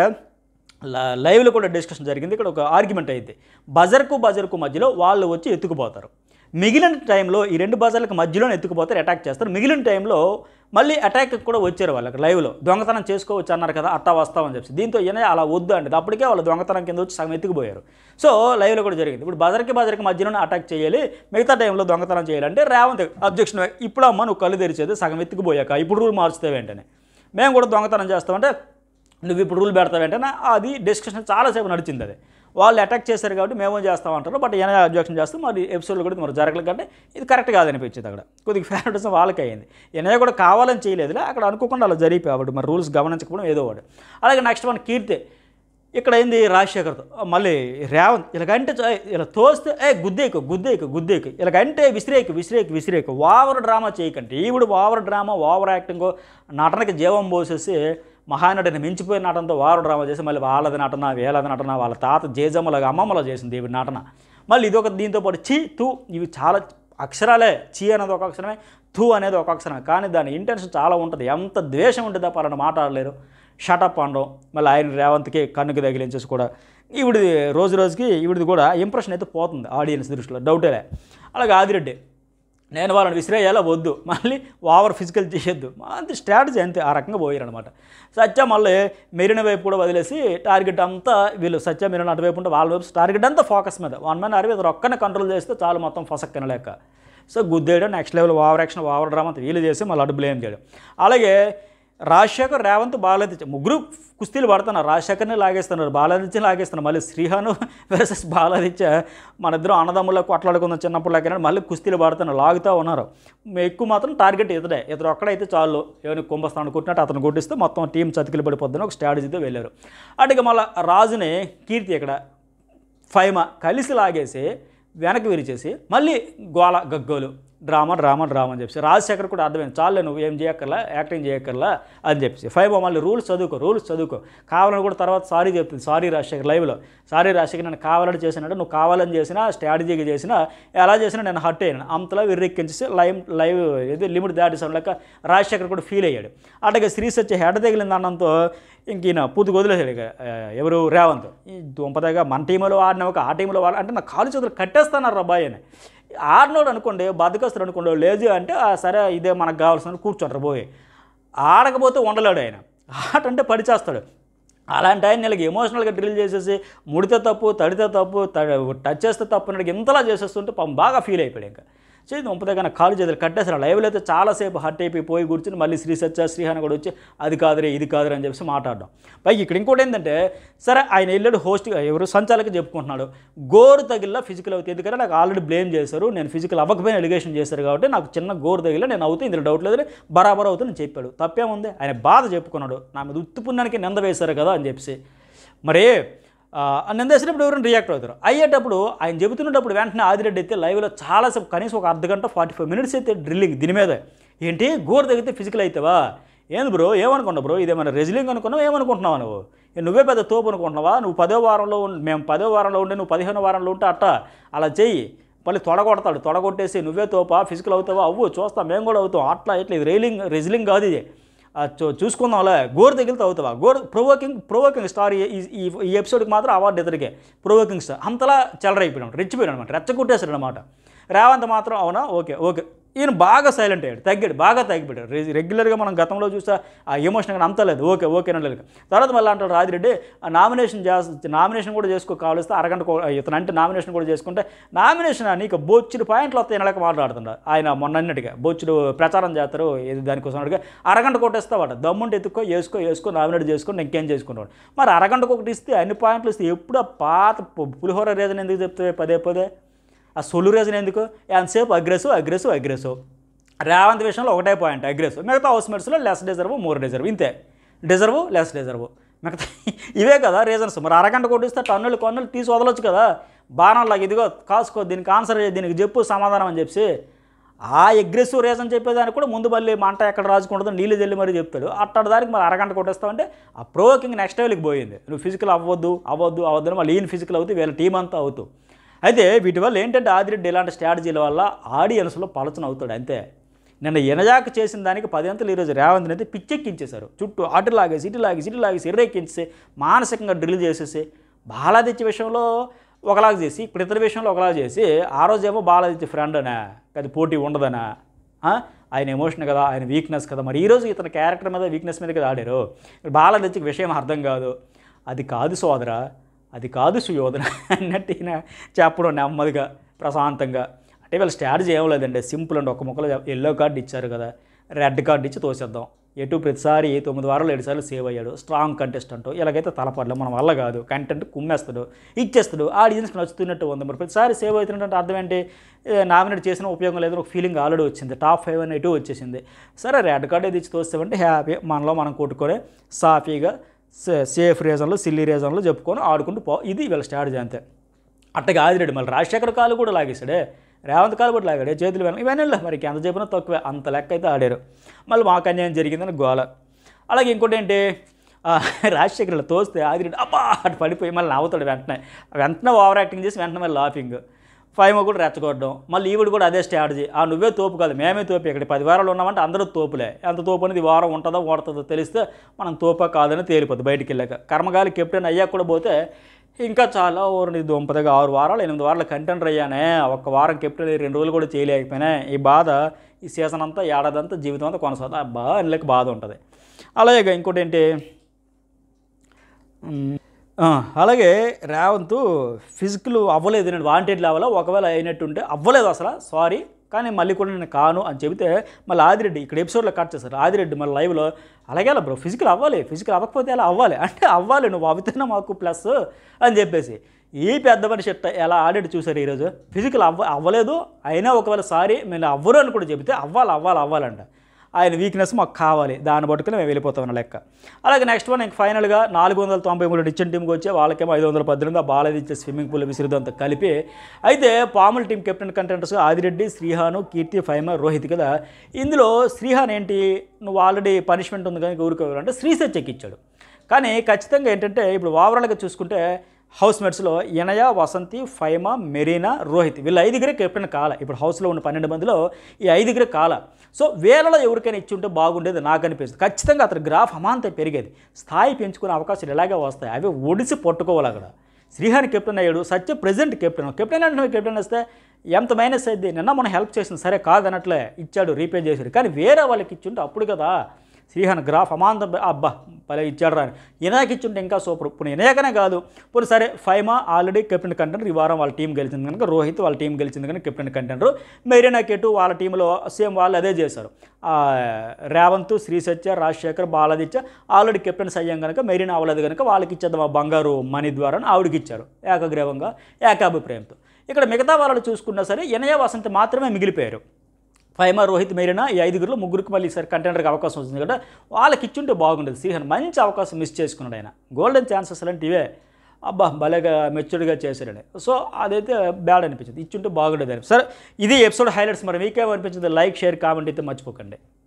లైవ్లో కూడా డిస్కషన్ జరిగింది. ఇక్కడ ఒక ఆర్గ్యుమెంట్ అయితే బజర్కు మధ్యలో వాళ్ళు వచ్చి ఎత్తుకుపోతారు. మిగిలిన టైంలో ఈ 2 బజర్లకు మధ్యలోనే ఎత్తుకుపోతారు, అటాక్ చేస్తారు. మిగిలిన టైంలో మళ్ళీ అటాక్ కూడా వచ్చారు వాళ్ళు అక్కడ లైవ్లో. దొంగతనం చేసుకోవచ్చు అన్నారు కదా, అట్టా వస్తామని చెప్పి దీంతో ఈయన అలా వద్దు అంటే అప్పటికే వాళ్ళు దొంగతనం కింద వచ్చి సగం ఎత్తుకుపోయారు. సో లైవ్లో కూడా జరిగింది. ఇప్పుడు బజర్కి మధ్యలోనే అటాక్ చేయాలి, మిగతా టైంలో దొంగతనం చేయాలంటే రేవంత్ అబ్జెక్షన్, ఇప్పుడు అమ్మ నువ్వు కళ్ళు తెరిచేది సగం ఎత్తుకుపోయాక ఇప్పుడు రూల్ మార్చుతావు వెంటనే, మేము కూడా దొంగతనం చేస్తామంటే నువ్వు ఇప్పుడు రూల్ పెడతావు వెంటనే. అది డిస్కషన్ చాలాసేపు నడిచింది. అది వాళ్ళు అటాక్ చేశారు కాబట్టి మేమేం చేస్తామంటారు, బట్ ఈయన అబ్జెక్షన్ చేస్తాం. మరి ఎపిసోడ్లో కూడా మరి జరగలేదు కంటే ఇది కరెక్ట్ కాదనిపించింది. అక్కడ కొద్దిగా ఫేవరెటిజం వాళ్ళకి అయింది. ఈయన కూడా కావాలని చేయలేదులే, అక్కడ అనుకోకుండా అలా జరిగిపోయాడు, మరి రూల్స్ గమనించకపోవడం ఏదో వాడు. అలాగే నెక్స్ట్ వన్ కీర్తి, ఇక్కడ ఏంది రాజశేఖర్తో మళ్ళీ రేవంత్ ఇలాగంటే ఇలా తోస్తే గుద్దేకు ఇలాగంటే విసిరేకు ఓవర్ డ్రామా చేయకండి. ఈవిడు ఓవర్ డ్రామా ఓవర్ యాక్టింగ్ నటనకి జీవం పోసేసి మహానటిని మించిపోయిన నటనతో ఓవర్ డ్రామా చేసి మళ్ళీ వాళ్ళది నటన వీళ్ళది నటన వాళ్ళ తాత జేజమ్మలాగా అమ్మమ్మలా చేసింది ఈవిడ నటన. మళ్ళీ ఇదొక దీంతో పాటు చీ తూ ఇవి చాలా అక్షరాలే. చీ అనేది ఒక అక్షరమే, తూ అనేది ఒక అక్షరమే, కానీ దాని ఇంటెన్షన్ చాలా ఉంటుంది. ఎంత ద్వేషం ఉంటుందో పలానా మాట్లాడలేరు. షటప్ అనడం, మళ్ళీ ఆయన రేవంత్కి కన్నుకి తగిలించేసి కూడా ఈవిడిది రోజుకి ఈవిడిది కూడా ఇంప్రెషన్ అయితే పోతుంది ఆడియన్స్ దృష్టిలో, డౌటేలే. అలాగే ఆదిరెడ్డి నేను వాళ్ళని విసిరేయాలా వద్దు, మళ్ళీ ఓవర్ ఫిజికల్ చేయొద్దు, అంతే స్ట్రాటజీ అంతే, ఆ రకంగా పోయారనమాట. సత్య మళ్ళీ మెరిన వైపు కూడా వదిలేసి టార్గెట్ అంతా వీళ్ళు సత్య మెరిన అటువైపు ఉంటే వాళ్ళ వైపు టార్గెట్ అంతా ఫోకస్ మీద 1 man army ఒక్కనే కంట్రోల్ చేస్తే చాలు మొత్తం ఫసక్కన లేక. సో గుద్దేయడం, next level over action over drama అంతా వీళ్ళు చేసి మళ్ళీ అటు బ్లేమ్ చేయడం. అలాగే రాజశేఖర్ రేవంత్ బాలాదిత్య ముగ్గురు కుస్తీలు పడుతున్నారు, రాజశేఖర్ని లాగేస్తున్నారు, బాలాదిత్యని లాగేస్తున్నారు. మళ్ళీ శ్రీహాను వర్సెస్ బాలాదిత్య మన ఇద్దరు అన్నదమ్ములకు కొట్లాడుకుందాం చిన్నప్పుడు లాగా మళ్ళీ కుస్తీలు పడుతున్నారు, లాగుతూ ఉన్నారు. ఎక్కువ మాత్రం టార్గెట్ ఇతడు ఒక్కడైతే చాలు, ఎవరిని కుంభస్థానం కొట్టినట్టు అతను కొట్టిస్తే మొత్తం టీం చతికిలు పడిపోద్దని ఒక స్ట్రాటజీతో వెళ్ళారు. అటుగా మళ్ళీ రాజుని కీర్తి ఇక్కడ ఫైమా కలిసి లాగేసి వెనక్కి విరిచేసి మళ్ళీ గోల గగ్గోలు డ్రామా అని చెప్పి రాజశేఖర్ కూడా అర్థమైంది, చాలే నువ్వు ఏం చేయక్కర్లా, యాక్టింగ్ చేయక్కర్లా అని చెప్పి ఫైవ్ మళ్ళీ రూల్స్ చదువుకో కావాలని కూడా తర్వాత సారీ చెప్తుంది. సారీ రాజశేఖర్ లైవ్లో, సారీ రాజశేఖర్ నేను కావాలని చేసినట్టు, నువ్వు కావాలని చేసినా స్ట్రాటజీగా చేసినా ఎలా చేసినా నేను హర్ట్ అయ్యాను, అంతలా విర్రెక్కించేసి లైవ్ ఏదో లిమిట్ దాటేసాం లెక్క రాజశేఖర్ కూడా ఫీల్ అయ్యాడు. అట్లాగే శ్రీస్ వచ్చి హెడ్ తగిలింది అన్నంతో ఇంక ఈయన పూర్తిగా వదిలేసాడు. ఎవరు రేవంత్ ఈ దుంపదగా మన టీంలో ఆడినాక ఆ టీంలో వాళ్ళు అంటే నా కాలు చేతులు కట్టేస్తాను రబ్బాయి అని ఆడినోడు అనుకోండి, బద్దకస్తుడు అనుకోండి, లేజీ అంటే సరే ఇదే మనకు కావాల్సిన కూర్చోంటారు పోయి, ఆడకపోతే ఉండలేడు ఆయన, ఆట అంటే పడిచేస్తాడు. అలాంటి ఆయన నెలకి ఎమోషనల్గా డ్రిల్ చేసేసి ముడితే తప్పు తడితే తప్పు టచ్ చేస్తే తప్పు అన్నట్టు ఇంతలా చేసేస్తుంటే బాగా ఫీల్ అయిపోయాడు. ఇంకా చేతి ముంపదగా కాలు చేతులు కట్టేసారు. లైవ్లో అయితే చాలాసేపు హర్ట్ అయిపోయి కూర్చుని మళ్ళీ శ్రీహాన్ కూడా వచ్చి అది కాదురే ఇది కాదురే అని చెప్పేసి మాట్లాడడం. పైకి ఇక్కడ ఇంకోటి ఏంటంటే సరే ఆయన వెళ్ళాడు హోస్ట్గా ఎవరు సంచాలకి చెప్పుకుంటున్నాడు, గోరు తగిలిలా ఫిజికల్ అవుతుంది, ఎందుకంటే నాకు ఆల్రెడీ బ్లేమ్ చేశారు, నేను ఫిజికల్ అవ్వకపోయినా ఎలిగేషన్ చేశారు కాబట్టి నాకు చిన్న గోరు తగిలిలా నేను అవుతుంది, ఇందులో డౌట్ లేదు, బరాబర్ అవుతుందని చెప్పాడు. తప్పేముంది, ఆయన బాధ చెప్పుకున్నాడు, నా మీద ఉత్తుపుణ్యానికి నింద వేశారు కదా అని చెప్పేసి. మరి నిందేసినప్పుడు ఎవరైనా రియాక్ట్ అవుతారు. అయ్యేటప్పుడు ఆయన చెబుతున్నప్పుడు వెంటనే ఆదిరెడ్డి అయితే లైవ్లో చాలాసేపు కనీసం ఒక అర్ధగంట 45 మినిట్స్ అయితే డ్రిల్లింగ్ దీని మీద. ఏంటి గోరు తగ్గితే ఫిజికల్ అవుతావా? ఏంది బ్రో ఏమనుకున్నావు బ్రో? ఇదేమైనా రెజ్లింగ్ అనుకున్నావు ఏమనుకుంటున్నావా నువ్వు? నువ్వే పెద్ద తోపు అనుకుంటున్నావా? నువ్వు 10వ వారంలో మేము 10వ వారంలో ఉండే నువ్వు 15వ వారంలో ఉంటే అలా చెయ్యి. మళ్ళీ తొడగొడతాడు, తొడగొట్టేసి నువ్వే తోపా ఫిజికల్ అవుతావా? చూస్తాం మేము కూడా అవుతాం. అట్లా ఇట్లా ఇది రెజ్లింగ్ కాదు ఇది. చూసుకుందాంలే. గోరు తగిలితే అవుతావా? ప్రొవోకింగ్ స్టార్ ఈ ఎపిసోడ్కి మాత్రం అవార్డు ఇద్దరికే. ప్రొవోకింగ్ స్టార్ అంతలా చెలరైపోయాడు, రెచ్చిపోయాడు అనమాట, రెచ్చగొట్టేశాడు అనమాట. రేవంత్ మాత్రం అవునా ఓకే ఈయన బాగా సైలెంట్ అయ్యాడు, బాగా తగ్గిపోయాడు. రెగ్యులర్గా మనం గతంలో చూస్తే ఆ ఎమోషన్ అంతా లేదు, ఓకేనండి. తర్వాత మళ్ళీ అంటాడు రాజిరెడ్డి నామినేషన్ కూడా చేసుకో కావలిస్తే అరగంట ఇతను అంటే నామినేషన్ కూడా చేసుకుంటే నామినేషన్ నీకు బొచ్చుడు పాయింట్లు వస్తాయి నెలకి మాట్లాడుతున్నాడు ఆయన. మొన్నటిగా బొచ్చుడు ప్రచారం చేస్తారు దానికోసం అడిగా అరగంట కొట్టేస్తావాట. దమ్ముంటే ఎత్తుక్కో వేసుకో నామినేట్ చేసుకొని ఇంకేం చేసుకున్నాడు. మరి అరగంటకు ఒకటి ఇస్తే అన్ని పాయింట్లు ఇస్తే ఎప్పుడు ఆ పాత పులిహోర రీజన్ ఎందుకు చెప్తావే పదే ఆ సొల్లు రీజన్ ఎందుకు? ఎంతసేపు అగ్రెసివ్. రేవంత్ విషయంలో ఒకటే పాయింట్ అగ్రెసివ్. మిగతా హౌస్మేట్స్లో లెస్ డిజర్వ్ మోర్ డిజర్వ్, ఇంతే. డిజర్వ్ లెస్ డిజర్వ్ మిగతా ఇవే కదా రీజన్స్. మరి అరగంట కొట్టిస్తే కొన్నులు తీసి వదలొచ్చు కదా. బాణంలాగా ఇదిగో కాసుకో, దీనికి ఆన్సర్ దీనికి చెప్పు సమాధానం అని చెప్పి ఆ అగ్రెసివ్ రీజన్ చెప్పేదానికి కూడా ముందు మళ్ళీ మంట ఎక్కడ రాజుకుంటుందో నీళ్ళు జల్లి మరీ చెప్తాడు. అట్టడి దానికి మరి అరగంట కొట్టేస్తామంటే ఆ ప్రొవోకింగ్ నెక్స్ట్ లెవెల్కి పోయింది. నువ్వు ఫిజికల్ అవ్వద్దు అని మళ్ళీ ఈయన ఫిజికల్ అవుతూ వీళ్ళ టీం అంతా అవుతూ. అయితే వీటి వల్ల ఏంటంటే ఆదిరెడ్డి ఇలాంటి స్ట్రాటజీల వల్ల ఆడియన్స్లో పలచన అవుతాడు అంతే. నిన్న ఎనజాక చేసిన దానికి 10 అంతలు ఈరోజు రేవంత్ని అయితే పిచ్చెక్కించేశారు. చుట్టూ అటు లాగేసి ఎర్రెక్కించేసి మానసికంగా డ్రిల్ చేసేసి బాలాదిత్య విషయంలో ఒకలాగా చేసి ఇప్పుడు ఇతర విషయంలో ఒకలాగా చేసి ఆ రోజేమో బాలాదిత్య ఫ్రెండ్ అనా అది పోటీ ఉండదనా, ఆయన ఎమోషన్ కదా, ఆయన వీక్నెస్ కదా. మరి ఈరోజు ఇతని క్యారెక్టర్ మీద వీక్నెస్ మీద కదా ఆడారు. బాలాదిత్యకి విషయం అర్థం కాదు. అది కాదు సోదరా, అది కాదు సుయోధన అన్నట్టు ఈయన చెప్పడం నెమ్మదిగా ప్రశాంతంగా. అంటే వీళ్ళ స్ట్రాటజీ ఏం లేదండి, సింపుల్ అండి. ఒక ముక్కలో ఎల్లో కార్డు ఇచ్చారు కదా, రెడ్ కార్డు ఇచ్చి తోసేద్దాం. ప్రతిసారి 9 వారాలు 7 సార్లు సేవ్ అయ్యాడు, స్ట్రాంగ్ కంటెస్టెంట్. ఇలాగైతే తలపడలే, మన వల్ల కాదు. కంటెంట్ కుమ్మేస్తాడు, ఇచ్చేస్తాడు, ఆడియన్స్కి నచ్చుతున్నట్టు ఉంది. మరి ప్రతిసారి సేవ్ అవుతున్నట్టు అర్థం ఏంటి? నామినేట్ చేసిన ఉపయోగం లేదు, ఒక ఫీలింగ్ ఆల్రెడీ వచ్చింది. టాప్ 5 అని ఎటు వచ్చేసింది. సరే రెడ్ కార్డు ఏది ఇచ్చి తోస్తామంటే హ్యాపీ, మనలో మనం కొట్టుకొని సాఫీగా సేఫ్ రీజన్లు సిల్లీ రీజన్లు చెప్పుకొని ఆడుకుంటూ ఇది వీళ్ళ స్ట్రాటజీ అంతే. అట్టగా ఆదిరెడ్డి మళ్ళీ రాజశేఖర్ కాలు కూడా లాగేశాడే, రేవంత్ కాలు కూడా లాగాడే, చేతులు వెనక ఇవన్నీ మరి ఎంత చెప్పినా తక్కువే, అంత లెక్క అయితే ఆడారు. మళ్ళీ మాకు అన్యాయం జరిగిందని గోల. అలాగే ఇంకోటి ఏంటి, రాజశేఖర్ ఇలా తోస్తే ఆదిరెడ్డి అబ్బా అటు పడిపోయి మళ్ళీ నవ్వుతాడు. వెంటనే ఓవర్ యాక్టింగ్ చేసి వెంటనే మళ్ళీ లాఫింగ్. ఫైవ్ కూడా రెచ్చగొట్టడం. మళ్ళీ ఈవిడ కూడా అదే స్ట్రాటజీ, నువ్వే తోపు కాదు మేమే తోపు, ఇక్కడ 10 వారాలు ఉన్నామంటే అందరూ తోపులే. ఎంత తోపు అనేది వారం ఉంటుందో ఓడుతుందో తెలిస్తే మనం తోపా కాదని తేలిపోద్ది బయటికి వెళ్ళాక. కర్మగాలి కెప్టెన్ అయ్యాక కూడా పోతే ఇంకా చాలా ఓరని దొంపదగా 6 వారాలు 8 వారాలు కంటెంటర్ అయ్యానే, ఒక్క వారం కెప్టెన్ 2 రోజులు కూడా చేయలేకపోయినా ఈ బాధ ఈ సీజన్ అంతా ఏడాది అంతా జీవితం అంతా కొనసాగుతుంది. అబ్బా అనిలేక బాధ ఉంటుంది. అలాగే ఇంకోటి ఏంటి, అలాగే రేవంత్ ఫిజికల్ అవ్వలేదు, నేను వాంటెడ్ లెవెల్ ఒకవేళ అయినట్టుంటే అవ్వలేదు అసలు సారీ, కానీ మళ్ళీ కూడా నేను కాను అని చెబితే మళ్ళీ ఆదిరెడ్డి ఇక్కడ ఎపిసోడ్లో కట్ చేస్తారు. ఆదిరెడ్డి మళ్ళీ లైవ్లో అలాగే బ్రో ఫిజికల్ అవ్వాలి, ఫిజికల్ అవ్వకపోతే అలా అవ్వాలి అంటే అవ్వాలి, నువ్వు అవుతున్నా మాకు ప్లస్ అని చెప్పేసి ఈ పెద్ద మనిషి ఎలా ఆడిట్ చూసారు ఈరోజు. ఫిజికల్ అవ్వలేదు అయినా ఒకవేళ సారీ మేము అవ్వరు అని కూడా చెబితే అవ్వాలంట. ఆయన వీక్నెస్ మాకు కావాలి, దాన్ని పట్టుకుని మేము వెళ్ళిపోతామన్న లెక్క. అలాగే నెక్స్ట్ వన్ ఇంక ఫైనల్గా 493 ఇచ్చిన టీంకి వచ్చే వాళ్ళకేమో 518 బాలది ఇచ్చే స్విమ్మింగ్ పూల్ విసిరిదంతా కలిపి. అయితే పాముల team captain contenders Adireddy, Srihan, Keerthi, Faima, Rohit కదా. ఇందులో శ్రీహాన్ ఏంటి, నువ్వు ఆల్రెడీ పనిష్మెంట్ ఉంది కానీ ఊరుకోవాలంటే శ్రీసెట్ ఎక్కిచ్చాడు. కానీ ఖచ్చితంగా ఏంటంటే ఇప్పుడు ఓవరాల్గా చూసుకుంటే హౌస్మేట్స్లో ఇనయ, వసంతి, ఫైమ, మెరీనా, రోహిత్ వీళ్ళు 5 కెప్టెన్ కాల. ఇప్పుడు హౌస్లో ఉన్న 12 మందిలో ఈ 5 కాల. సో వీళ్ళలో ఎవరికైనా ఇచ్చి ఉంటే బాగుండేది నాకు అనిపిస్తుంది. ఖచ్చితంగా అతని గ్రాఫ్ అమాంతం పెరిగేది, స్థాయి పెంచుకునే అవకాశాలు ఇలాగే వస్తాయి. అవి ఒడిసి పట్టుకోవాలి. అక్కడ శ్రీహాని కెప్టెన్ అయ్యాడు, సత్య ప్రెజెంట్ కెప్టెన్ అంటే కెప్టెన్ వస్తే ఎంత మైనస్ అయింది. నిన్న మనం హెల్ప్ చేసింది సరే కాదనట్లే ఇచ్చాడు, రీపే చేశాడు. కానీ వేరే వాళ్ళకి ఇచ్చుంటే అప్పుడు కదా శ్రీహాన్ గ్రాఫ్ అమాంతం అబ్బా భలే ఇచ్చాడు రా. ఇనయకి ఇచ్చుంటే ఇంకా సూపర్. ఇప్పుడు ఇనయకనే కాదు, ఇప్పుడు సరే ఫైమా ఆల్రెడీ కెప్టెన్ కంటెంటర్, ఈ వారం వాళ్ళ టీం గెలిచింది కనుక రోహిత్ వాళ్ళ టీం గెలిచింది కనుక కెప్టెన్ కంటెంటర్. మెరీనా కెటు వాళ్ళ టీంలో సేమ్ వాళ్ళు అదే చేశారు. రేవంత్, శ్రీ సత్య, రాజశేఖర్, బాలాదిత్య ఆల్రెడీ కెప్టెన్స్ అయ్యాం కనుక మెరీనా అవ్వలేదు కనుక వాళ్ళకి ఇచ్చేద్దాం ఆ బంగారు మనీ ద్వారా ఆవిడకి ఇచ్చారు ఏకగ్రీవంగా ఏకాభిప్రాయంతో. ఇక్కడ మిగతా వాళ్ళు చూసుకున్నా సరే ఇనయ, వసంతి మాత్రమే మిగిలిపోయారు. ఫైమా, రోహిత్, మెరీనా ఈ 5 ముగ్గురికి మళ్ళీ ఈసారి కంటెంటర్కి అవకాశం వచ్చింది కదా, వాళ్ళకి ఇచ్చుంటే బాగుండేది. శ్రీహాన్ మంచి అవకాశం మిస్ చేసుకున్నాడు. ఆయన గోల్డెన్ ఛాన్సెస్ లాంటివే. అబ్బా భలేగా మెచ్యూర్డ్గా చేశారని. సో అదైతే బ్యాడ్ అనిపించింది, ఇచ్చుంటే బాగుండేదని. సరే, ఇది ఎపిసోడ్ హైలైట్స్. మరి మీకేమనిపించింది? లైక్, షేర్, కామెంట్ అయితే మర్చిపోకండి.